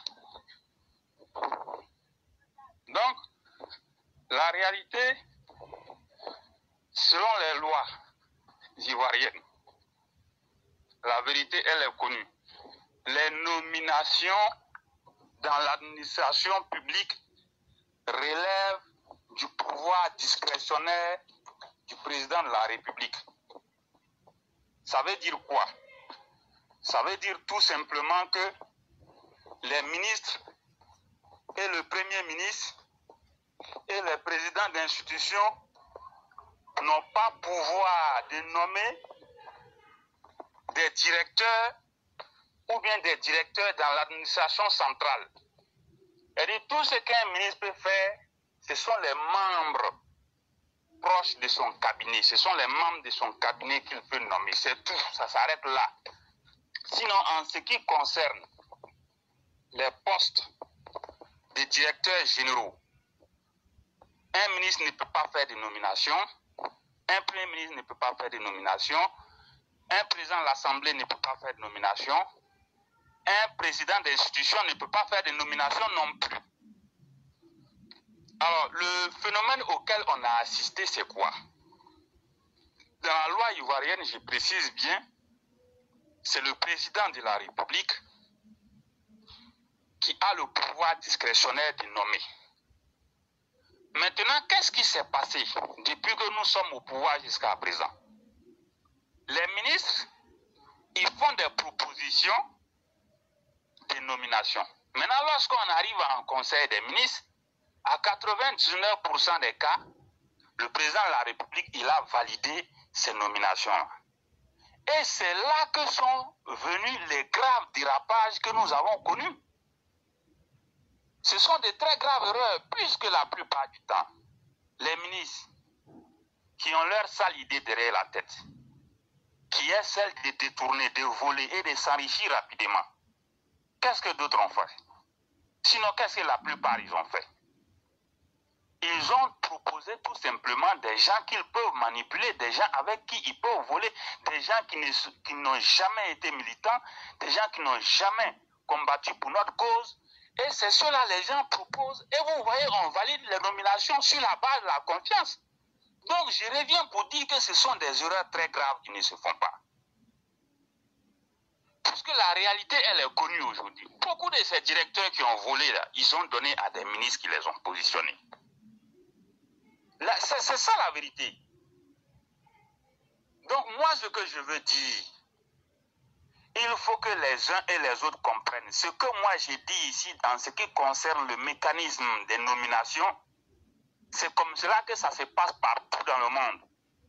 Donc, la réalité, selon les lois ivoiriennes, la vérité, elle est connue. Les nominations dans l'administration publique relèvent du pouvoir discrétionnaire du président de la République. Ça veut dire quoi? Ça veut dire tout simplement que les ministres et le premier ministre et les présidents d'institutions n'ont pas pouvoir de nommer des directeurs ou bien des directeurs dans l'administration centrale. Et tout ce qu'un ministre peut faire, ce sont les membres proches de son cabinet. Ce sont les membres de son cabinet qu'il peut nommer. C'est tout, ça s'arrête là. Sinon, en ce qui concerne les postes de directeurs généraux, un ministre ne peut pas faire de nomination, un premier ministre ne peut pas faire de nomination, un président de l'Assemblée ne peut pas faire de nomination, un président d'institution ne peut pas faire de nomination non plus. Alors, le phénomène auquel on a assisté, c'est quoi? Dans la loi ivoirienne, je précise bien, c'est le président de la République qui a le pouvoir discrétionnaire de nommer. Maintenant, qu'est-ce qui s'est passé depuis que nous sommes au pouvoir jusqu'à présent? Les ministres, ils font des propositions de nomination. Maintenant, lorsqu'on arrive en conseil des ministres, à 99% des cas, le président de la République, il a validé ces nominations. Et c'est là que sont venus les graves dérapages que nous avons connus. Ce sont de très graves erreurs, puisque la plupart du temps, les ministres qui ont leur sale idée derrière la tête, qui est celle de détourner, de voler et de s'enrichir rapidement, qu'est-ce que d'autres ont fait? Sinon, qu'est-ce que la plupart ils ont fait? Ils ont proposé tout simplement des gens qu'ils peuvent manipuler, des gens avec qui ils peuvent voler, des gens qui n'ont jamais été militants, des gens qui n'ont jamais combattu pour notre cause. Et c'est cela les gens proposent. Et vous voyez, on valide les nominations sur la base de la confiance. Donc je reviens pour dire que ce sont des erreurs très graves qui ne se font pas. Parce que la réalité, elle est connue aujourd'hui. Beaucoup de ces directeurs qui ont volé, là, ils ont donné à des ministres qui les ont positionnés. C'est ça la vérité. Donc moi, ce que je veux dire, il faut que les uns et les autres comprennent. Ce que moi j'ai dit ici dans ce qui concerne le mécanisme des nominations, c'est comme cela que ça se passe partout dans le monde.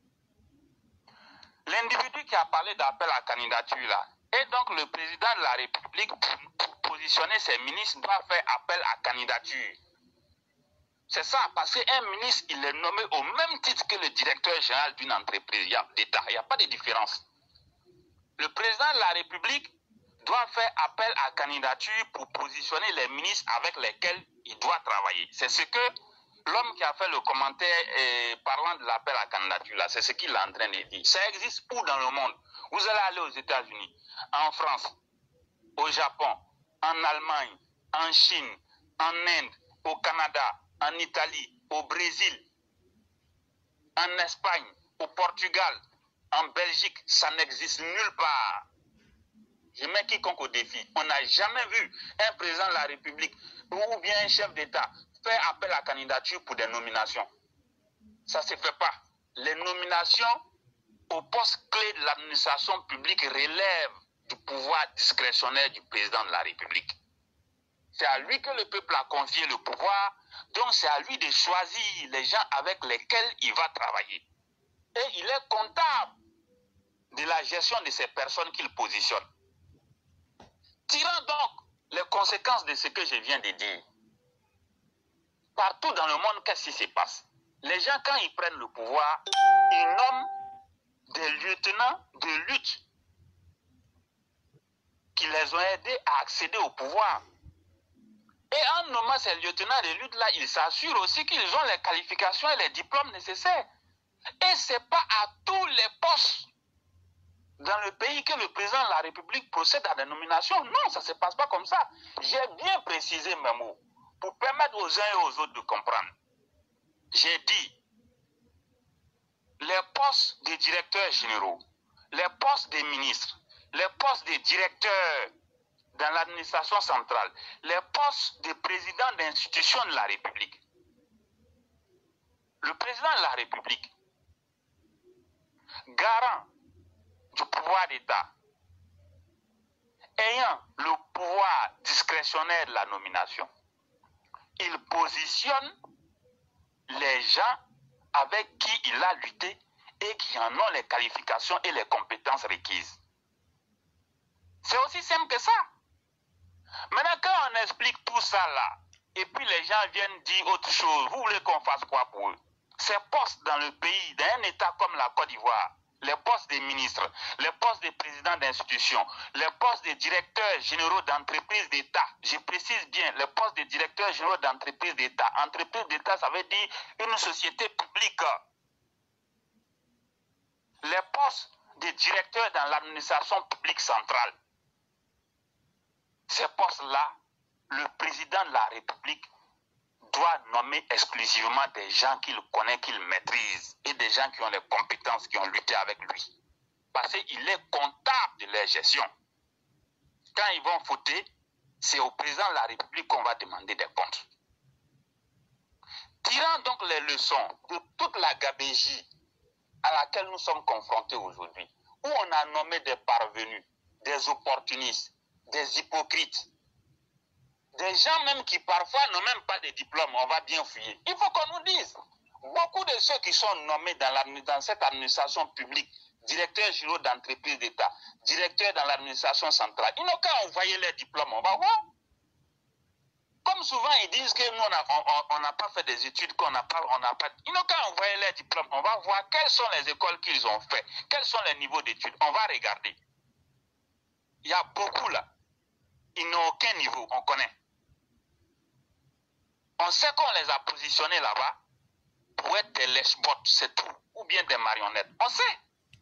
L'individu qui a parlé d'appel à candidature là, et donc le président de la République, pour positionner ses ministres, doit faire appel à candidature. C'est ça, parce qu'un ministre, il est nommé au même titre que le directeur général d'une entreprise d'État. Il n'y a pas de différence. Le président de la République doit faire appel à candidature pour positionner les ministres avec lesquels il doit travailler. C'est ce que l'homme qui a fait le commentaire parlant de l'appel à candidature, là, c'est ce qu'il est en train de dire. Ça existe où dans le monde? Vous allez aller aux États-Unis, en France, au Japon, en Allemagne, en Chine, en Inde, au Canada, en Italie, au Brésil, en Espagne, au Portugal, en Belgique, ça n'existe nulle part. Je mets quiconque au défi. On n'a jamais vu un président de la République ou bien un chef d'État faire appel à candidature pour des nominations. Ça ne se fait pas. Les nominations aux postes clés de l'administration publique relèvent du pouvoir discrétionnaire du président de la République. C'est à lui que le peuple a confié le pouvoir, donc c'est à lui de choisir les gens avec lesquels il va travailler. Et il est comptable de la gestion de ces personnes qu'il positionne. Tirant donc les conséquences de ce que je viens de dire, partout dans le monde, qu'est-ce qui se passe? Les gens, quand ils prennent le pouvoir, ils nomment des lieutenants de lutte qui les ont aidés à accéder au pouvoir. Et en nommant ces lieutenants de lutte-là, ils s'assurent aussi qu'ils ont les qualifications et les diplômes nécessaires. Et ce n'est pas à tous les postes dans le pays que le président de la République procède à des nominations. Non, ça ne se passe pas comme ça. J'ai bien précisé mes mots pour permettre aux uns et aux autres de comprendre. J'ai dit les postes des directeurs généraux, les postes des ministres, les postes des directeurs dans l'administration centrale, les postes des présidents d'institutions de la République. Le président de la République, garant du pouvoir d'État, ayant le pouvoir discrétionnaire de la nomination, il positionne les gens avec qui il a lutté et qui en ont les qualifications et les compétences requises. C'est aussi simple que ça. Maintenant, quand on explique tout ça là, et puis les gens viennent dire autre chose, vous voulez qu'on fasse quoi pour eux? Ces postes dans le pays, dans un État comme la Côte d'Ivoire, les postes des ministres, les postes des présidents d'institutions, les postes des directeurs généraux d'entreprises d'État, je précise bien, les postes des directeurs généraux d'entreprises d'État. Entreprise d'État, ça veut dire une société publique. Les postes des directeurs dans l'administration publique centrale. Ces postes-là, le président de la République doit nommer exclusivement des gens qu'il connaît, qu'il maîtrise, et des gens qui ont les compétences, qui ont lutté avec lui. Parce qu'il est comptable de leur gestion. Quand ils vont voter, c'est au président de la République qu'on va demander des comptes. Tirant donc les leçons de toute la gabégie à laquelle nous sommes confrontés aujourd'hui, où on a nommé des parvenus, des opportunistes, des hypocrites, des gens même qui parfois n'ont même pas de diplôme, on va bien fouiller. Il faut qu'on nous dise, beaucoup de ceux qui sont nommés dans cette administration publique, directeurs généraux d'entreprises d'État, directeurs dans l'administration centrale, ils n'ont qu'à envoyer les diplômes, on va voir. Comme souvent ils disent que nous on n'a pas fait des études, ils n'ont qu'à envoyer les diplômes, on va voir quelles sont les écoles qu'ils ont fait, quels sont les niveaux d'études, on va regarder. Il y a beaucoup là, ils n'ont aucun niveau, on connaît. On sait qu'on les a positionnés là-bas pour être des lèche-bottes, c'est tout, ou bien des marionnettes. On sait.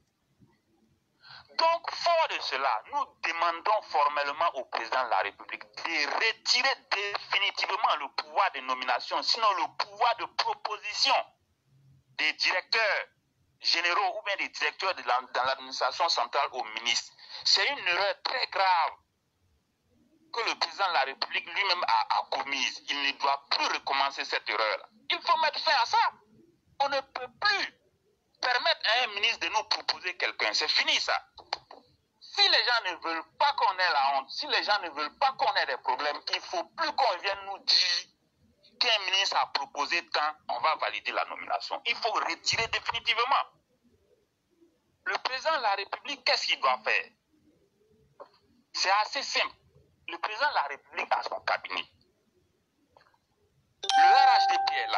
Donc, fort de cela, nous demandons formellement au président de la République de retirer définitivement le pouvoir de nomination, sinon le pouvoir de proposition des directeurs généraux ou bien des directeurs dans l'administration centrale aux ministres. C'est une erreur très grave que le président de la République lui-même a commise. Il ne doit plus recommencer cette erreur. Il faut mettre fin à ça. On ne peut plus permettre à un ministre de nous proposer quelqu'un. C'est fini ça. Si les gens ne veulent pas qu'on ait la honte, si les gens ne veulent pas qu'on ait des problèmes, il ne faut plus qu'on vienne nous dire qu'un ministre a proposé quand on va valider la nomination. Il faut retirer définitivement. Le président de la République, qu'est-ce qu'il doit faire? C'est assez simple. Le président de la République a son cabinet. Le RHDP est là.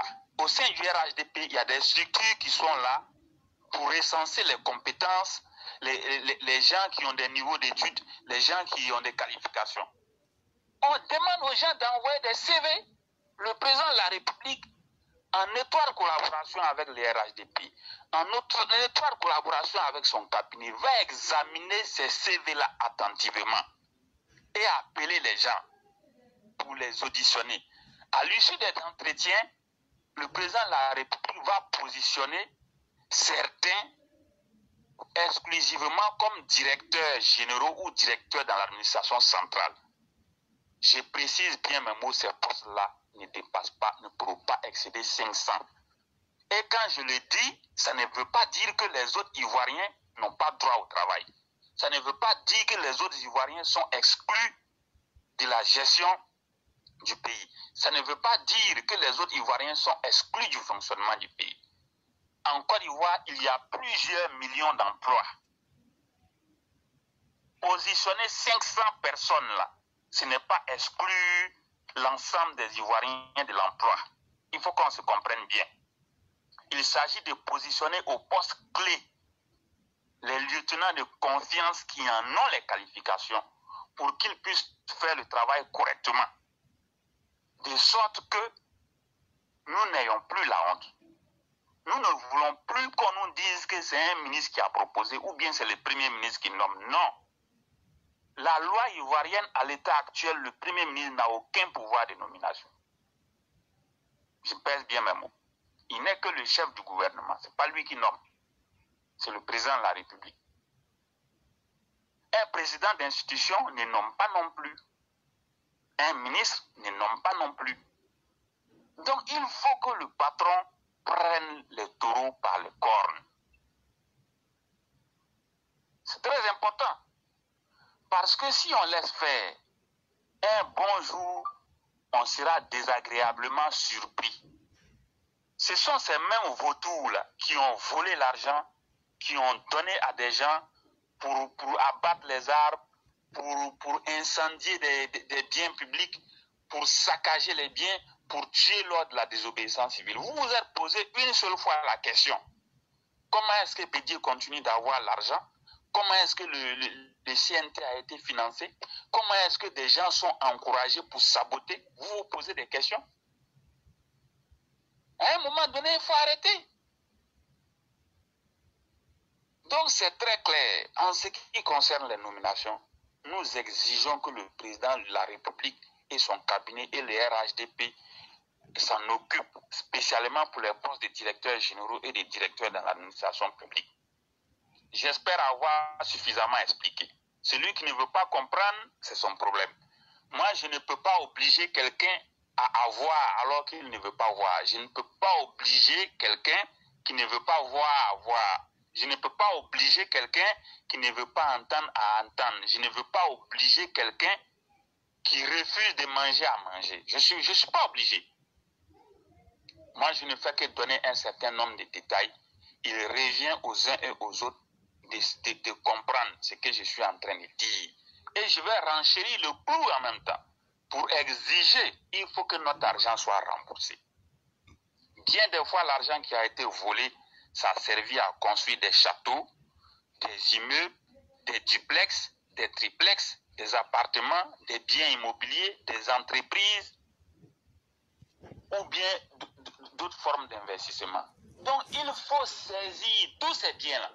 sein du RHDP, il y a des structures qui sont là pour recenser les compétences, les gens qui ont des niveaux d'études, les gens qui ont des qualifications. On demande aux gens d'envoyer des CV. Le président de la République, en étroite collaboration avec les RHDP, en étroite collaboration avec son cabinet, va examiner ces CV-là attentivement et appeler les gens pour les auditionner. À l'issue des entretiens, le président de la République va positionner certains exclusivement comme directeurs généraux ou directeurs dans l'administration centrale. Je précise bien mes mots, ces postes-là ne dépassent pas, ne pourront pas excéder 500. Et quand je le dis, ça ne veut pas dire que les autres Ivoiriens n'ont pas droit au travail. Ça ne veut pas dire que les autres Ivoiriens sont exclus de la gestion du pays. Ça ne veut pas dire que les autres Ivoiriens sont exclus du fonctionnement du pays. En Côte d'Ivoire, il y a plusieurs millions d'emplois. Positionner 500 personnes là, ce n'est pas exclure l'ensemble des Ivoiriens de l'emploi. Il faut qu'on se comprenne bien. Il s'agit de positionner au poste clé les lieutenants de confiance qui en ont les qualifications pour qu'ils puissent faire le travail correctement. De sorte que nous n'ayons plus la honte. Nous ne voulons plus qu'on nous dise que c'est un ministre qui a proposé ou bien c'est le premier ministre qui nomme. Non. La loi ivoirienne, à l'état actuel, le premier ministre n'a aucun pouvoir de nomination. Je pèse bien mes mots. Il n'est que le chef du gouvernement. Ce n'est pas lui qui nomme. C'est le président de la République. Un président d'institution ne nomme pas non plus. Un ministre ne nomme pas non plus. Donc il faut que le patron prenne les taureaux par les cornes. C'est très important. Parce que si on laisse faire, un bon jour, on sera désagréablement surpris. Ce sont ces mêmes vautours-là qui ont volé l'argent, qui ont donné à des gens pour abattre les arbres, pour incendier des biens publics, pour saccager les biens, pour tuer lors de la désobéissance civile. Vous vous êtes posé une seule fois la question. Comment est-ce que Bédié continue d'avoir l'argent? Comment est-ce que le CNT a été financé? Comment est-ce que des gens sont encouragés pour saboter? Vous vous posez des questions? À un moment donné, il faut arrêter. Donc c'est très clair. En ce qui concerne les nominations, nous exigeons que le président de la République et son cabinet et le RHDP s'en occupent, spécialement pour les postes de directeurs généraux et de directeurs dans l'administration publique. J'espère avoir suffisamment expliqué. Celui qui ne veut pas comprendre, c'est son problème. Moi, je ne peux pas obliger quelqu'un à avoir alors qu'il ne veut pas voir. Je ne peux pas obliger quelqu'un qui ne veut pas voir à voir. Je ne peux pas obliger quelqu'un qui ne veut pas entendre à entendre. Je ne veux pas obliger quelqu'un qui refuse de manger à manger. Je suis pas obligé. Moi, je ne fais que donner un certain nombre de détails. Il revient aux uns et aux autres de comprendre ce que je suis en train de dire. Et je vais renchérir le clou en même temps. Pour exiger, il faut que notre argent soit remboursé. Bien des fois, l'argent qui a été volé, ça a servi à construire des châteaux, des immeubles, des duplex, des triplex, des appartements, des biens immobiliers, des entreprises, ou bien d'autres formes d'investissement. Donc, il faut saisir tous ces biens-là.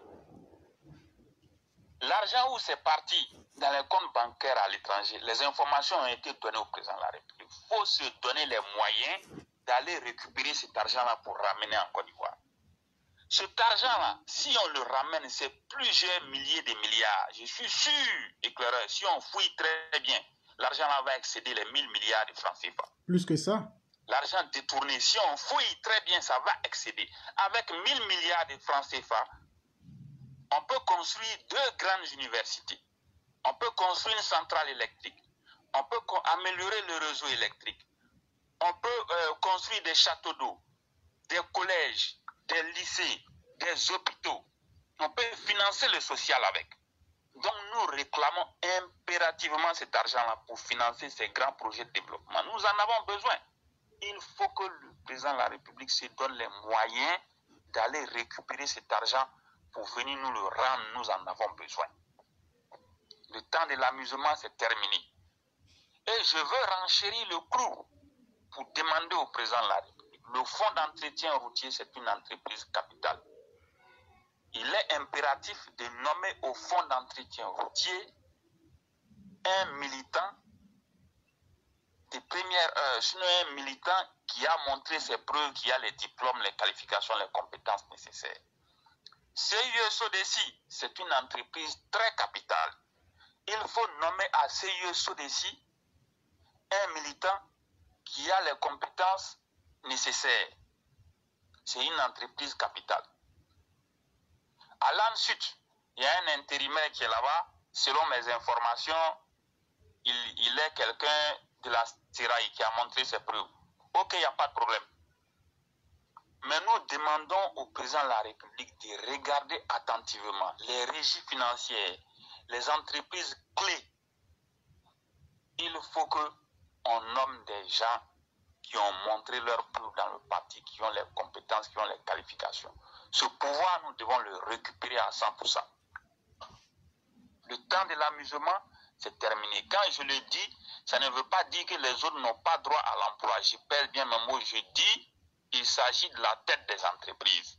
L'argent où c'est parti dans les comptes bancaires à l'étranger, les informations ont été données au président de la République. Il faut se donner les moyens d'aller récupérer cet argent-là pour ramener en Côte d'Ivoire. Cet argent-là, si on le ramène, c'est plusieurs milliers de milliards. Je suis sûr, éclaireur, si on fouille très bien, l'argent-là va excéder les 1000 milliards de francs CFA. Plus que ça. L'argent détourné, si on fouille très bien, ça va excéder. Avec 1000 milliards de francs CFA, on peut construire 2 grandes universités. On peut construire une centrale électrique. On peut améliorer le réseau électrique. On peut construire des châteaux d'eau, des collèges, des lycées, des hôpitaux. On peut financer le social avec. Donc nous réclamons impérativement cet argent-là pour financer ces grands projets de développement. Nous en avons besoin. il faut que le président de la République se donne les moyens d'aller récupérer cet argent pour venir nous le rendre, nous en avons besoin. Le temps de l'amusement, c'est terminé. Et je veux renchérir le clou pour demander au président de la République. Le fonds d'entretien routier, c'est une entreprise capitale. Il est impératif de nommer au fonds d'entretien routier un militant de première heure, sinon un militant qui a montré ses preuves, qui a les diplômes, les qualifications, les compétences nécessaires. CIE-SODECI, c'est une entreprise très capitale. Il faut nommer à CIE-SODECI un militant qui a les compétences nécessaires. C'est une entreprise capitale. À l'ensuite, il y a un intérimaire qui est là-bas. Selon mes informations, il est quelqu'un de la Siraï qui a montré ses preuves. Ok, il n'y a pas de problème. Mais nous demandons au président de la République de regarder attentivement les régies financières, les entreprises clés. Il faut qu'on nomme des gens qui ont montré leurs preuves dans le parti, qui ont les compétences, qui ont les qualifications. Ce pouvoir, nous devons le récupérer à 100%. Le temps de l'amusement, c'est terminé. Quand je le dis, ça ne veut pas dire que les autres n'ont pas droit à l'emploi. Je pèse bien mes mots, je dis, il s'agit de la tête des entreprises.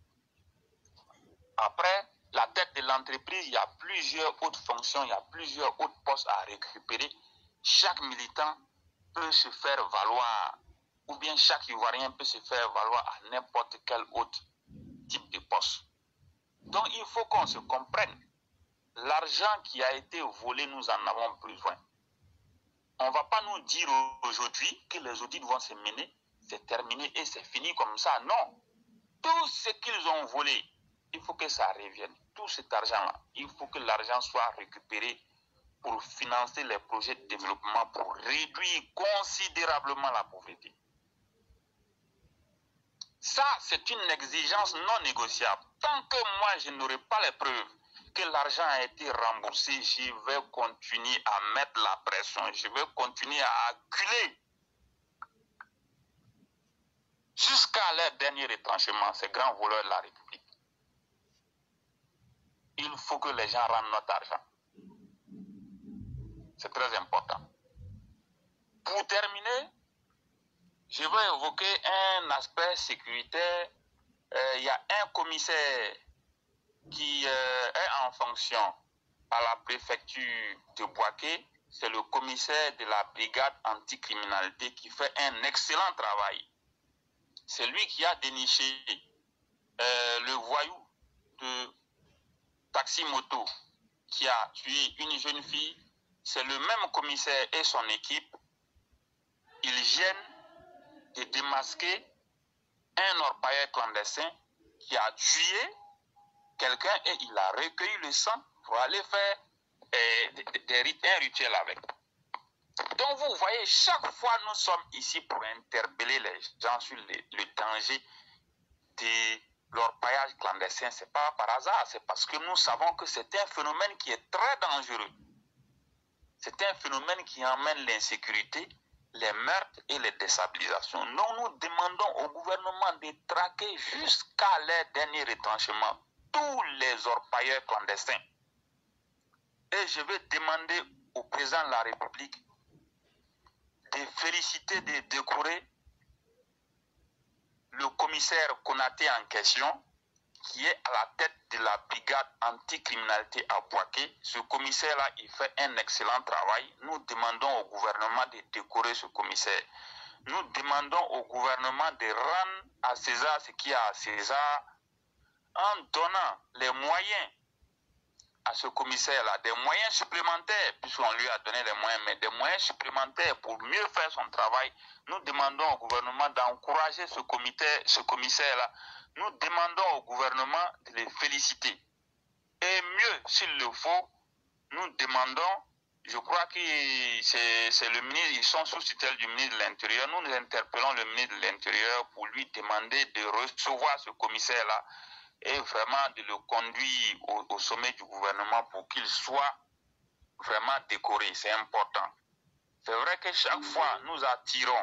Après, la tête de l'entreprise, il y a plusieurs autres fonctions, il y a plusieurs autres postes à récupérer. Chaque militant peut se faire valoir, ou bien chaque Ivoirien peut se faire valoir à n'importe quel autre type de poste. Donc, il faut qu'on se comprenne. L'argent qui a été volé, nous en avons besoin. On ne va pas nous dire aujourd'hui que les audits vont se mener, c'est terminé et c'est fini comme ça. Non. Tout ce qu'ils ont volé, il faut que ça revienne. Tout cet argent-là, il faut que l'argent soit récupéré pour financer les projets de développement, pour réduire considérablement la pauvreté. Ça, c'est une exigence non négociable. Tant que moi, je n'aurai pas les preuves que l'argent a été remboursé, je vais continuer à mettre la pression, je vais continuer à acculer jusqu'à leur dernier retranchement, ces grands voleurs de la République. Il faut que les gens rendent notre argent. C'est très important. Pour terminer, je vais évoquer un aspect sécuritaire. Il y a un commissaire qui est en fonction à la préfecture de Bouaké. C'est le commissaire de la brigade anticriminalité qui fait un excellent travail. C'est lui qui a déniché le voyou de taxi-moto qui a tué une jeune fille. C'est le même commissaire et son équipe. Ils viennent de démasquer un orpailleur clandestin qui a tué quelqu'un et il a recueilli le sang pour aller faire un rituel avec. Donc vous voyez, chaque fois nous sommes ici pour interpeller les gens sur le danger de l'orpaillage clandestin. Ce n'est pas par hasard, c'est parce que nous savons que c'est un phénomène qui est très dangereux. C'est un phénomène qui emmène l'insécurité, les meurtres et les déstabilisations. Nous demandons au gouvernement de traquer jusqu'à leur dernier retranchement tous les orpailleurs clandestins. Et je vais demander au président de la République de féliciter, de décorer le commissaire Konaté en question, qui est à la tête de la brigade anticriminalité à Bouaké. Ce commissaire-là, il fait un excellent travail. Nous demandons au gouvernement de décorer ce commissaire. Nous demandons au gouvernement de rendre à César ce qui est à César en donnant les moyens à ce commissaire-là, des moyens supplémentaires, puisqu'on lui a donné les moyens, mais des moyens supplémentaires pour mieux faire son travail. Nous demandons au gouvernement d'encourager ce commissaire-là. Nous demandons au gouvernement de les féliciter. Et mieux, s'il le faut, nous demandons, je crois que c'est le ministre, ils sont sous tutelle du ministre de l'Intérieur. Nous interpellons le ministre de l'Intérieur pour lui demander de recevoir ce commissaire-là et vraiment de le conduire au sommet du gouvernement pour qu'il soit vraiment décoré. C'est important. C'est vrai que chaque fois, nous attirons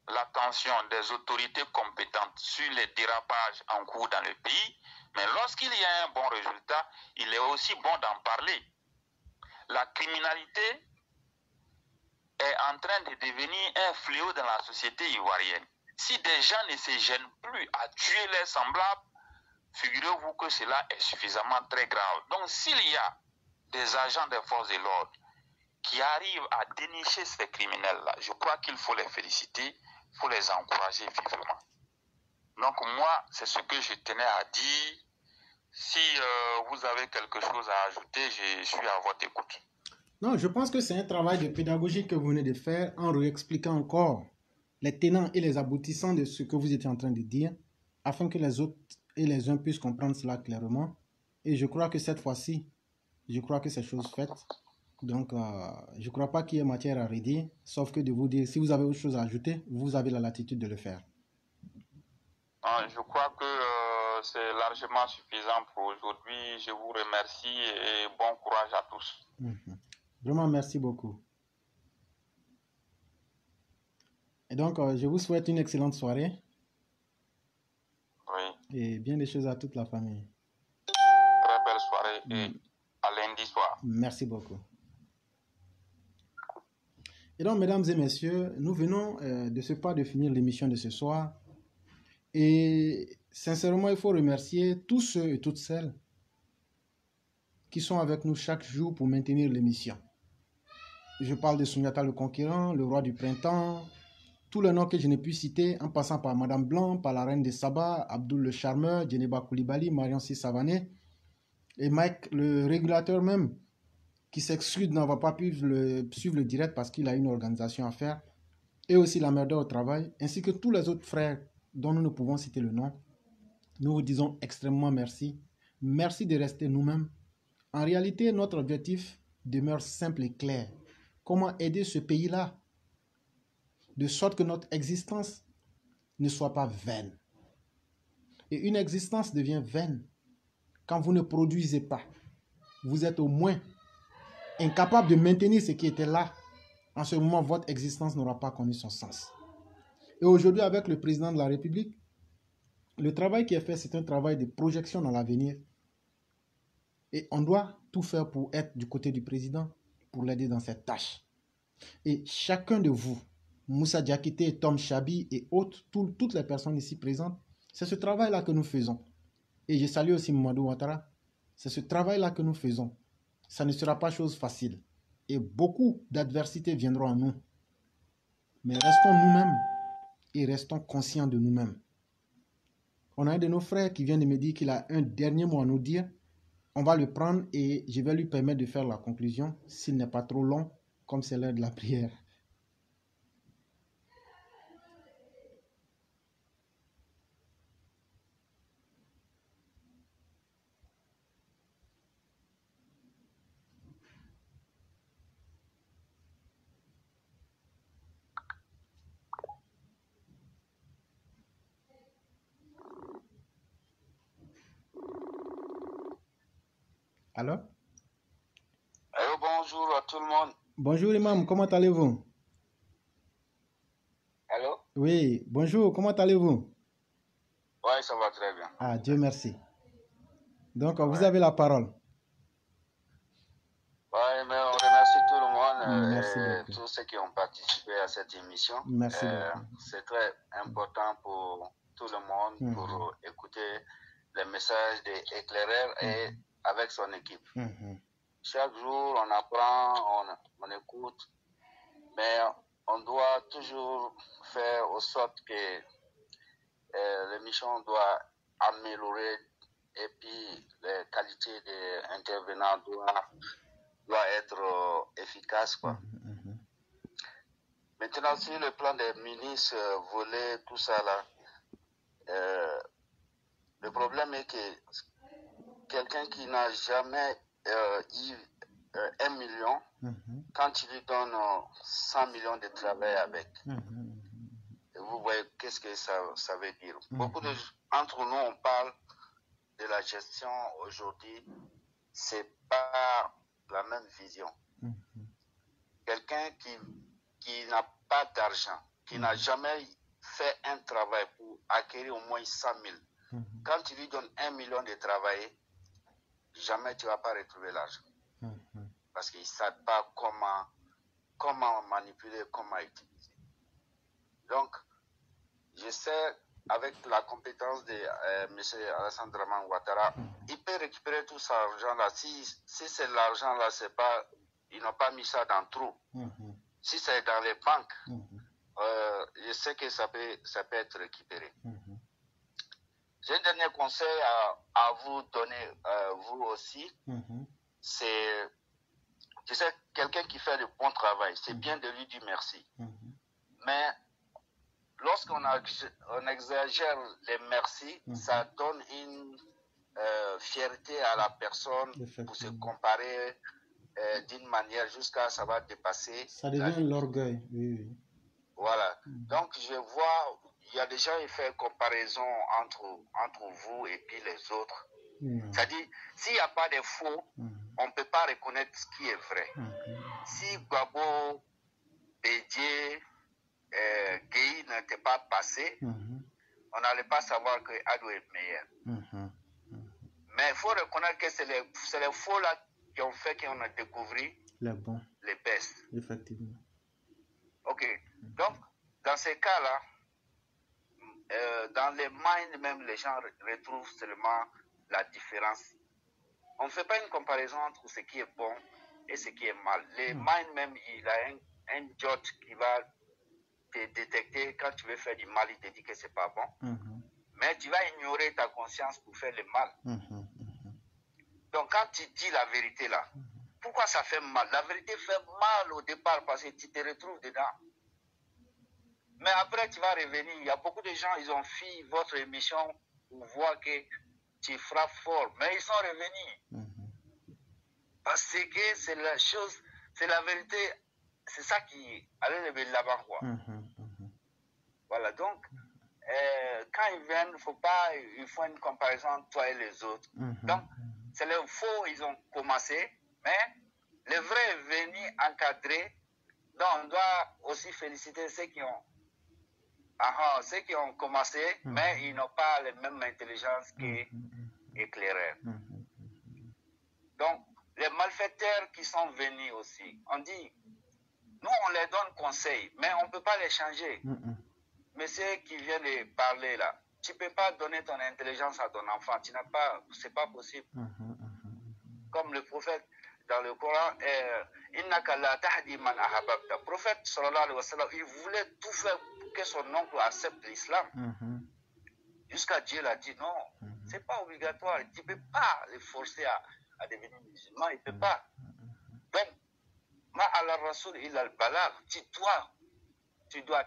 l'attention des autorités compétentes sur les dérapages en cours dans le pays, mais lorsqu'il y a un bon résultat, il est aussi bon d'en parler. La criminalité est en train de devenir un fléau dans la société ivoirienne. Si des gens ne se gênent plus à tuer leurs semblables, figurez-vous que cela est suffisamment très grave. Donc s'il y a des agents des forces de l'ordre qui arrivent à dénicher ces criminels-là, je crois qu'il faut les féliciter, il faut les encourager vivement. Donc moi, c'est ce que je tenais à dire. Si vous avez quelque chose à ajouter, je suis à votre écoute. Non, je pense que c'est un travail de pédagogie que vous venez de faire en réexpliquant encore les tenants et les aboutissants de ce que vous étiez en train de dire, afin que les autres et les uns puissent comprendre cela clairement. Et je crois que cette fois-ci, je crois que c'est chose faite. Donc, je ne crois pas qu'il y ait matière à redire, sauf que de vous dire, si vous avez autre chose à ajouter, vous avez la latitude de le faire. Je crois que c'est largement suffisant pour aujourd'hui. Je vous remercie et bon courage à tous. Vraiment, merci beaucoup. Et donc, je vous souhaite une excellente soirée. Oui. Et bien des choses à toute la famille. Très belle soirée et à lundi soir. Merci beaucoup. Et donc, mesdames et messieurs, nous venons de ce pas de finir l'émission de ce soir. Et sincèrement, il faut remercier tous ceux et toutes celles qui sont avec nous chaque jour pour maintenir l'émission. Je parle de Souniata le Conquérant, le roi du printemps, tous les noms que je n'ai pu citer, en passant par Madame Blanc, par la reine de Saba, Abdoul le Charmeur, Djeneba Koulibaly, Marion C. Savané, et Mike, le régulateur même, qui s'excuse n'avoir pas pu suivre le direct parce qu'il a une organisation à faire, et aussi la mère au travail, ainsi que tous les autres frères dont nous ne pouvons citer le nom. Nous vous disons extrêmement merci. Merci de rester nous-mêmes. En réalité, notre objectif demeure simple et clair. Comment aider ce pays-là de sorte que notre existence ne soit pas vaine. Et une existence devient vaine quand vous ne produisez pas. Vous êtes au moins incapable de maintenir ce qui était là. En ce moment, votre existence n'aura pas connu son sens. Et aujourd'hui, avec le président de la République, le travail qui est fait, c'est un travail de projection dans l'avenir. Et on doit tout faire pour être du côté du président, pour l'aider dans cette tâche. Et chacun de vous, Moussa Diakité, Tom Chabi et autres, toutes les personnes ici présentes, c'est ce travail-là que nous faisons. Et je salue aussi Mamadou Ouattara. C'est ce travail-là que nous faisons. Ça ne sera pas chose facile. Et beaucoup d'adversités viendront à nous. Mais restons nous-mêmes et restons conscients de nous-mêmes. On a un de nos frères qui vient de me dire qu'il a un dernier mot à nous dire. On va le prendre et je vais lui permettre de faire la conclusion, s'il n'est pas trop long, comme c'est l'heure de la prière. Allô? Allô, bonjour à tout le monde. Bonjour Imam, comment allez-vous? Allô? Oui, bonjour, comment allez-vous? Oui, ça va très bien. Ah, Dieu merci. Donc, vous avez la parole. Oui, mais on remercie tout le monde Merci et beaucoup. tous ceux qui ont participé à cette émission. Merci beaucoup. C'est très important pour tout le monde pour écouter les messages des éclaireurs et avec son équipe. Chaque jour, on apprend, on écoute, mais on doit toujours faire en sorte que l'émission doit améliorer et puis les qualités des intervenants doit être efficace, quoi. Maintenant, sur le plan des ministres, volets, tout ça là, le problème est que quelqu'un qui n'a jamais eu 1 million, quand tu lui donnes 100 millions de travail avec, et vous voyez qu'est-ce que ça veut dire. Beaucoup d'entre nous, on parle de la gestion aujourd'hui, c'est pas la même vision. Quelqu'un qui n'a pas d'argent, qui n'a jamais fait un travail pour acquérir au moins 100 000, quand tu lui donnes 1 million de travail, jamais tu ne vas pas retrouver l'argent. Parce qu'ils ne savent pas comment manipuler, comment utiliser. Donc, je sais, avec la compétence de M. Alassane Dramane Ouattara, il peut récupérer tout cet argent-là. Si c'est l'argent-là, ils n'ont pas mis ça dans le trou. Si c'est dans les banques, je sais que ça peut être récupéré. J'ai un dernier conseil à vous donner, vous aussi. C'est, tu sais, quelqu'un qui fait le bon travail, c'est bien de lui dire merci. Mais lorsqu'on exagère les merci, ça donne une fierté à la personne pour se comparer d'une manière jusqu'à ça va dépasser. Ça devient l'orgueil, oui. Voilà. Donc, je vois, il y a déjà une fait comparaison entre vous et puis les autres. C'est-à-dire, s'il n'y a pas de faux, on ne peut pas reconnaître ce qui est vrai. Si Gbagbo, Bédié, Gueye n'était pas passé, on n'allait pas savoir que Adou est meilleur. Mais il faut reconnaître que c'est les faux là qui ont fait qu'on a découvert les best. Effectivement. Ok. Donc, dans ces cas-là, dans les minds même, les gens retrouvent seulement la différence. On ne fait pas une comparaison entre ce qui est bon et ce qui est mal. Les minds même, il a un judge qui va te détecter quand tu veux faire du mal, il te dit que c'est pas bon. Mais tu vas ignorer ta conscience pour faire le mal. Donc quand tu dis la vérité là, pourquoi ça fait mal? La vérité fait mal au départ parce que tu te retrouves dedans. Mais après tu vas revenir. Il y a beaucoup de gens, ils ont fui votre émission pour voir que tu frappes fort. Mais ils sont revenus. Parce que c'est la chose, c'est la vérité. C'est ça qui allait lever là-bas, quoi. Voilà, donc, quand ils viennent, il faut une comparaison entre toi et les autres. Donc, c'est les faux, ils ont commencé, mais les vrais est venu encadrer. Donc, on doit aussi féliciter ceux qui ont commencé, mais ils n'ont pas la même intelligence qu'éclaireurs. Donc, les malfaiteurs qui sont venus aussi, on dit, nous, on les donne conseil, mais on ne peut pas les changer. Mais ceux qui viennent de parler là, tu ne peux pas donner ton intelligence à ton enfant. C'est pas possible. Comme le prophète dans le Coran, le prophète sallallahu alayhi wa sallam, il voulait tout faire pour que son oncle accepte l'islam. Jusqu'à Dieu l'a dit non, c'est pas obligatoire. Tu ne peux pas les forcer à devenir musulman, il ne peut pas. Donc, ma ala rasoul il al balagh, tu dois.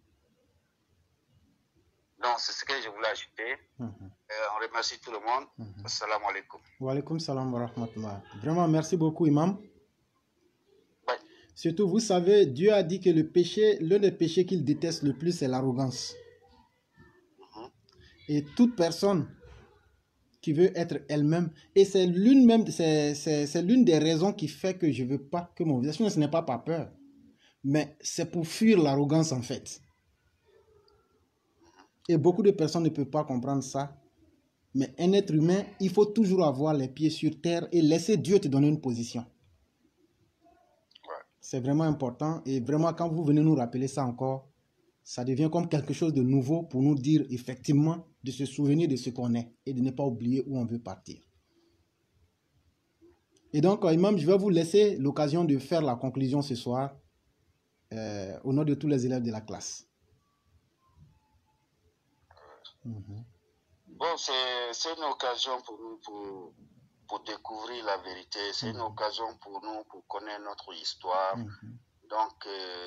Donc, c'est ce que je voulais ajouter. On remercie tout le monde. Assalamu alaikum. Wa alaikum salam wa rahmatullah. Vraiment, merci beaucoup, Imam. Ouais. Surtout, vous savez, Dieu a dit que l'un des péchés qu'il déteste le plus, c'est l'arrogance. Et toute personne qui veut être elle-même, et c'est l'une des raisons qui fait que je ne veux pas que mon visage, ce n'est pas par peur, mais c'est pour fuir l'arrogance en fait. Et beaucoup de personnes ne peuvent pas comprendre ça. Mais un être humain, il faut toujours avoir les pieds sur terre et laisser Dieu te donner une position. Ouais. C'est vraiment important. Et vraiment, quand vous venez nous rappeler ça encore, ça devient comme quelque chose de nouveau pour nous dire effectivement de se souvenir de ce qu'on est et de ne pas oublier où on veut partir. Et donc, Imam, je vais vous laisser l'occasion de faire la conclusion ce soir au nom de tous les élèves de la classe. Bon, c'est une occasion pour nous pour découvrir la vérité. C'est une occasion pour nous pour connaître notre histoire. Donc,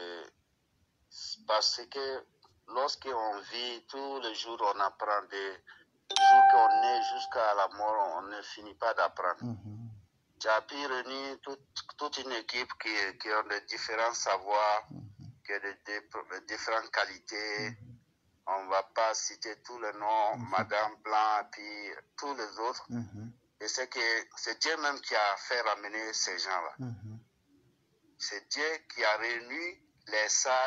parce que lorsqu'on vit, tous les jours, on apprend. Du jour qu'on est jusqu'à la mort, on ne finit pas d'apprendre. Tu as pu réunir toute une équipe qui a de différents savoirs, qui a de différentes qualités. On ne va pas citer tous les noms, Madame Blanc, et puis tous les autres. Et c'est Dieu même qui a fait ramener ces gens-là. C'est Dieu qui a réuni les sages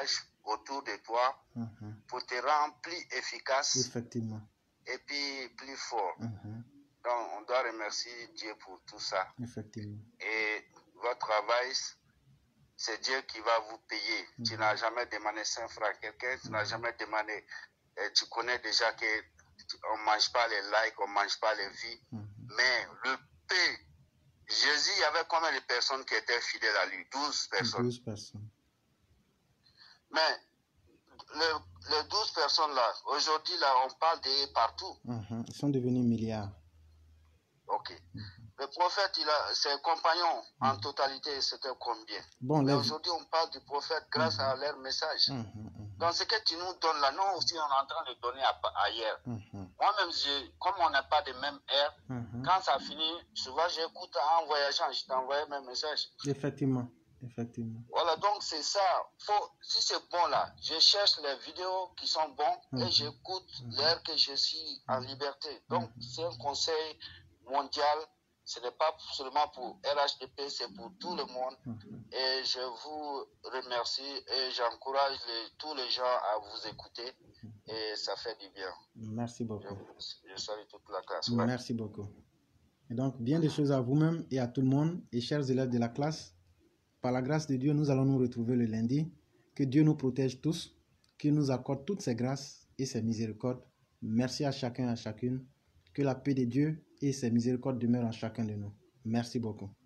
autour de toi pour te rendre plus efficace. Effectivement. Et puis plus fort. Donc, on doit remercier Dieu pour tout ça. Effectivement. Et votre travail, c'est Dieu qui va vous payer. Tu n'as jamais demandé 5 francs à quelqu'un, tu n'as jamais demandé. Tu connais déjà qu'on ne mange pas les likes, on ne mange pas les vies. Mais le paix, Jésus, il y avait combien de personnes qui étaient fidèles à lui? 12 personnes. 12 personnes. Mais les 12 personnes là, aujourd'hui, là, on parle de partout. Ils sont devenus milliards. Ok. Le prophète, ses compagnons, en totalité, c'était combien? Bon, mais aujourd'hui, on parle du prophète grâce à leur message. Donc, ce que tu nous donnes là, nous aussi, on est en train de donner ailleurs. Moi-même, comme on n'a pas de même air, quand ça finit, souvent, j'écoute en voyageant, je t'envoie mes messages. Effectivement. Effectivement. Voilà, donc c'est ça. Si c'est bon là, je cherche les vidéos qui sont bonnes et j'écoute l'air que je suis en liberté. Donc, c'est un conseil mondial. Ce n'est pas seulement pour RHDP, c'est pour tout le monde. Et je vous remercie et j'encourage tous les gens à vous écouter. Et ça fait du bien. Merci beaucoup. Je salue toute la classe. Ouais. Merci beaucoup. Et donc, bien des choses à vous-même et à tout le monde. Et chers élèves de la classe, par la grâce de Dieu, nous allons nous retrouver le lundi. Que Dieu nous protège tous, qu'il nous accorde toutes ses grâces et ses miséricordes. Merci à chacun et à chacune. Que la paix de Dieu et ses miséricordes demeurent en chacun de nous. Merci beaucoup.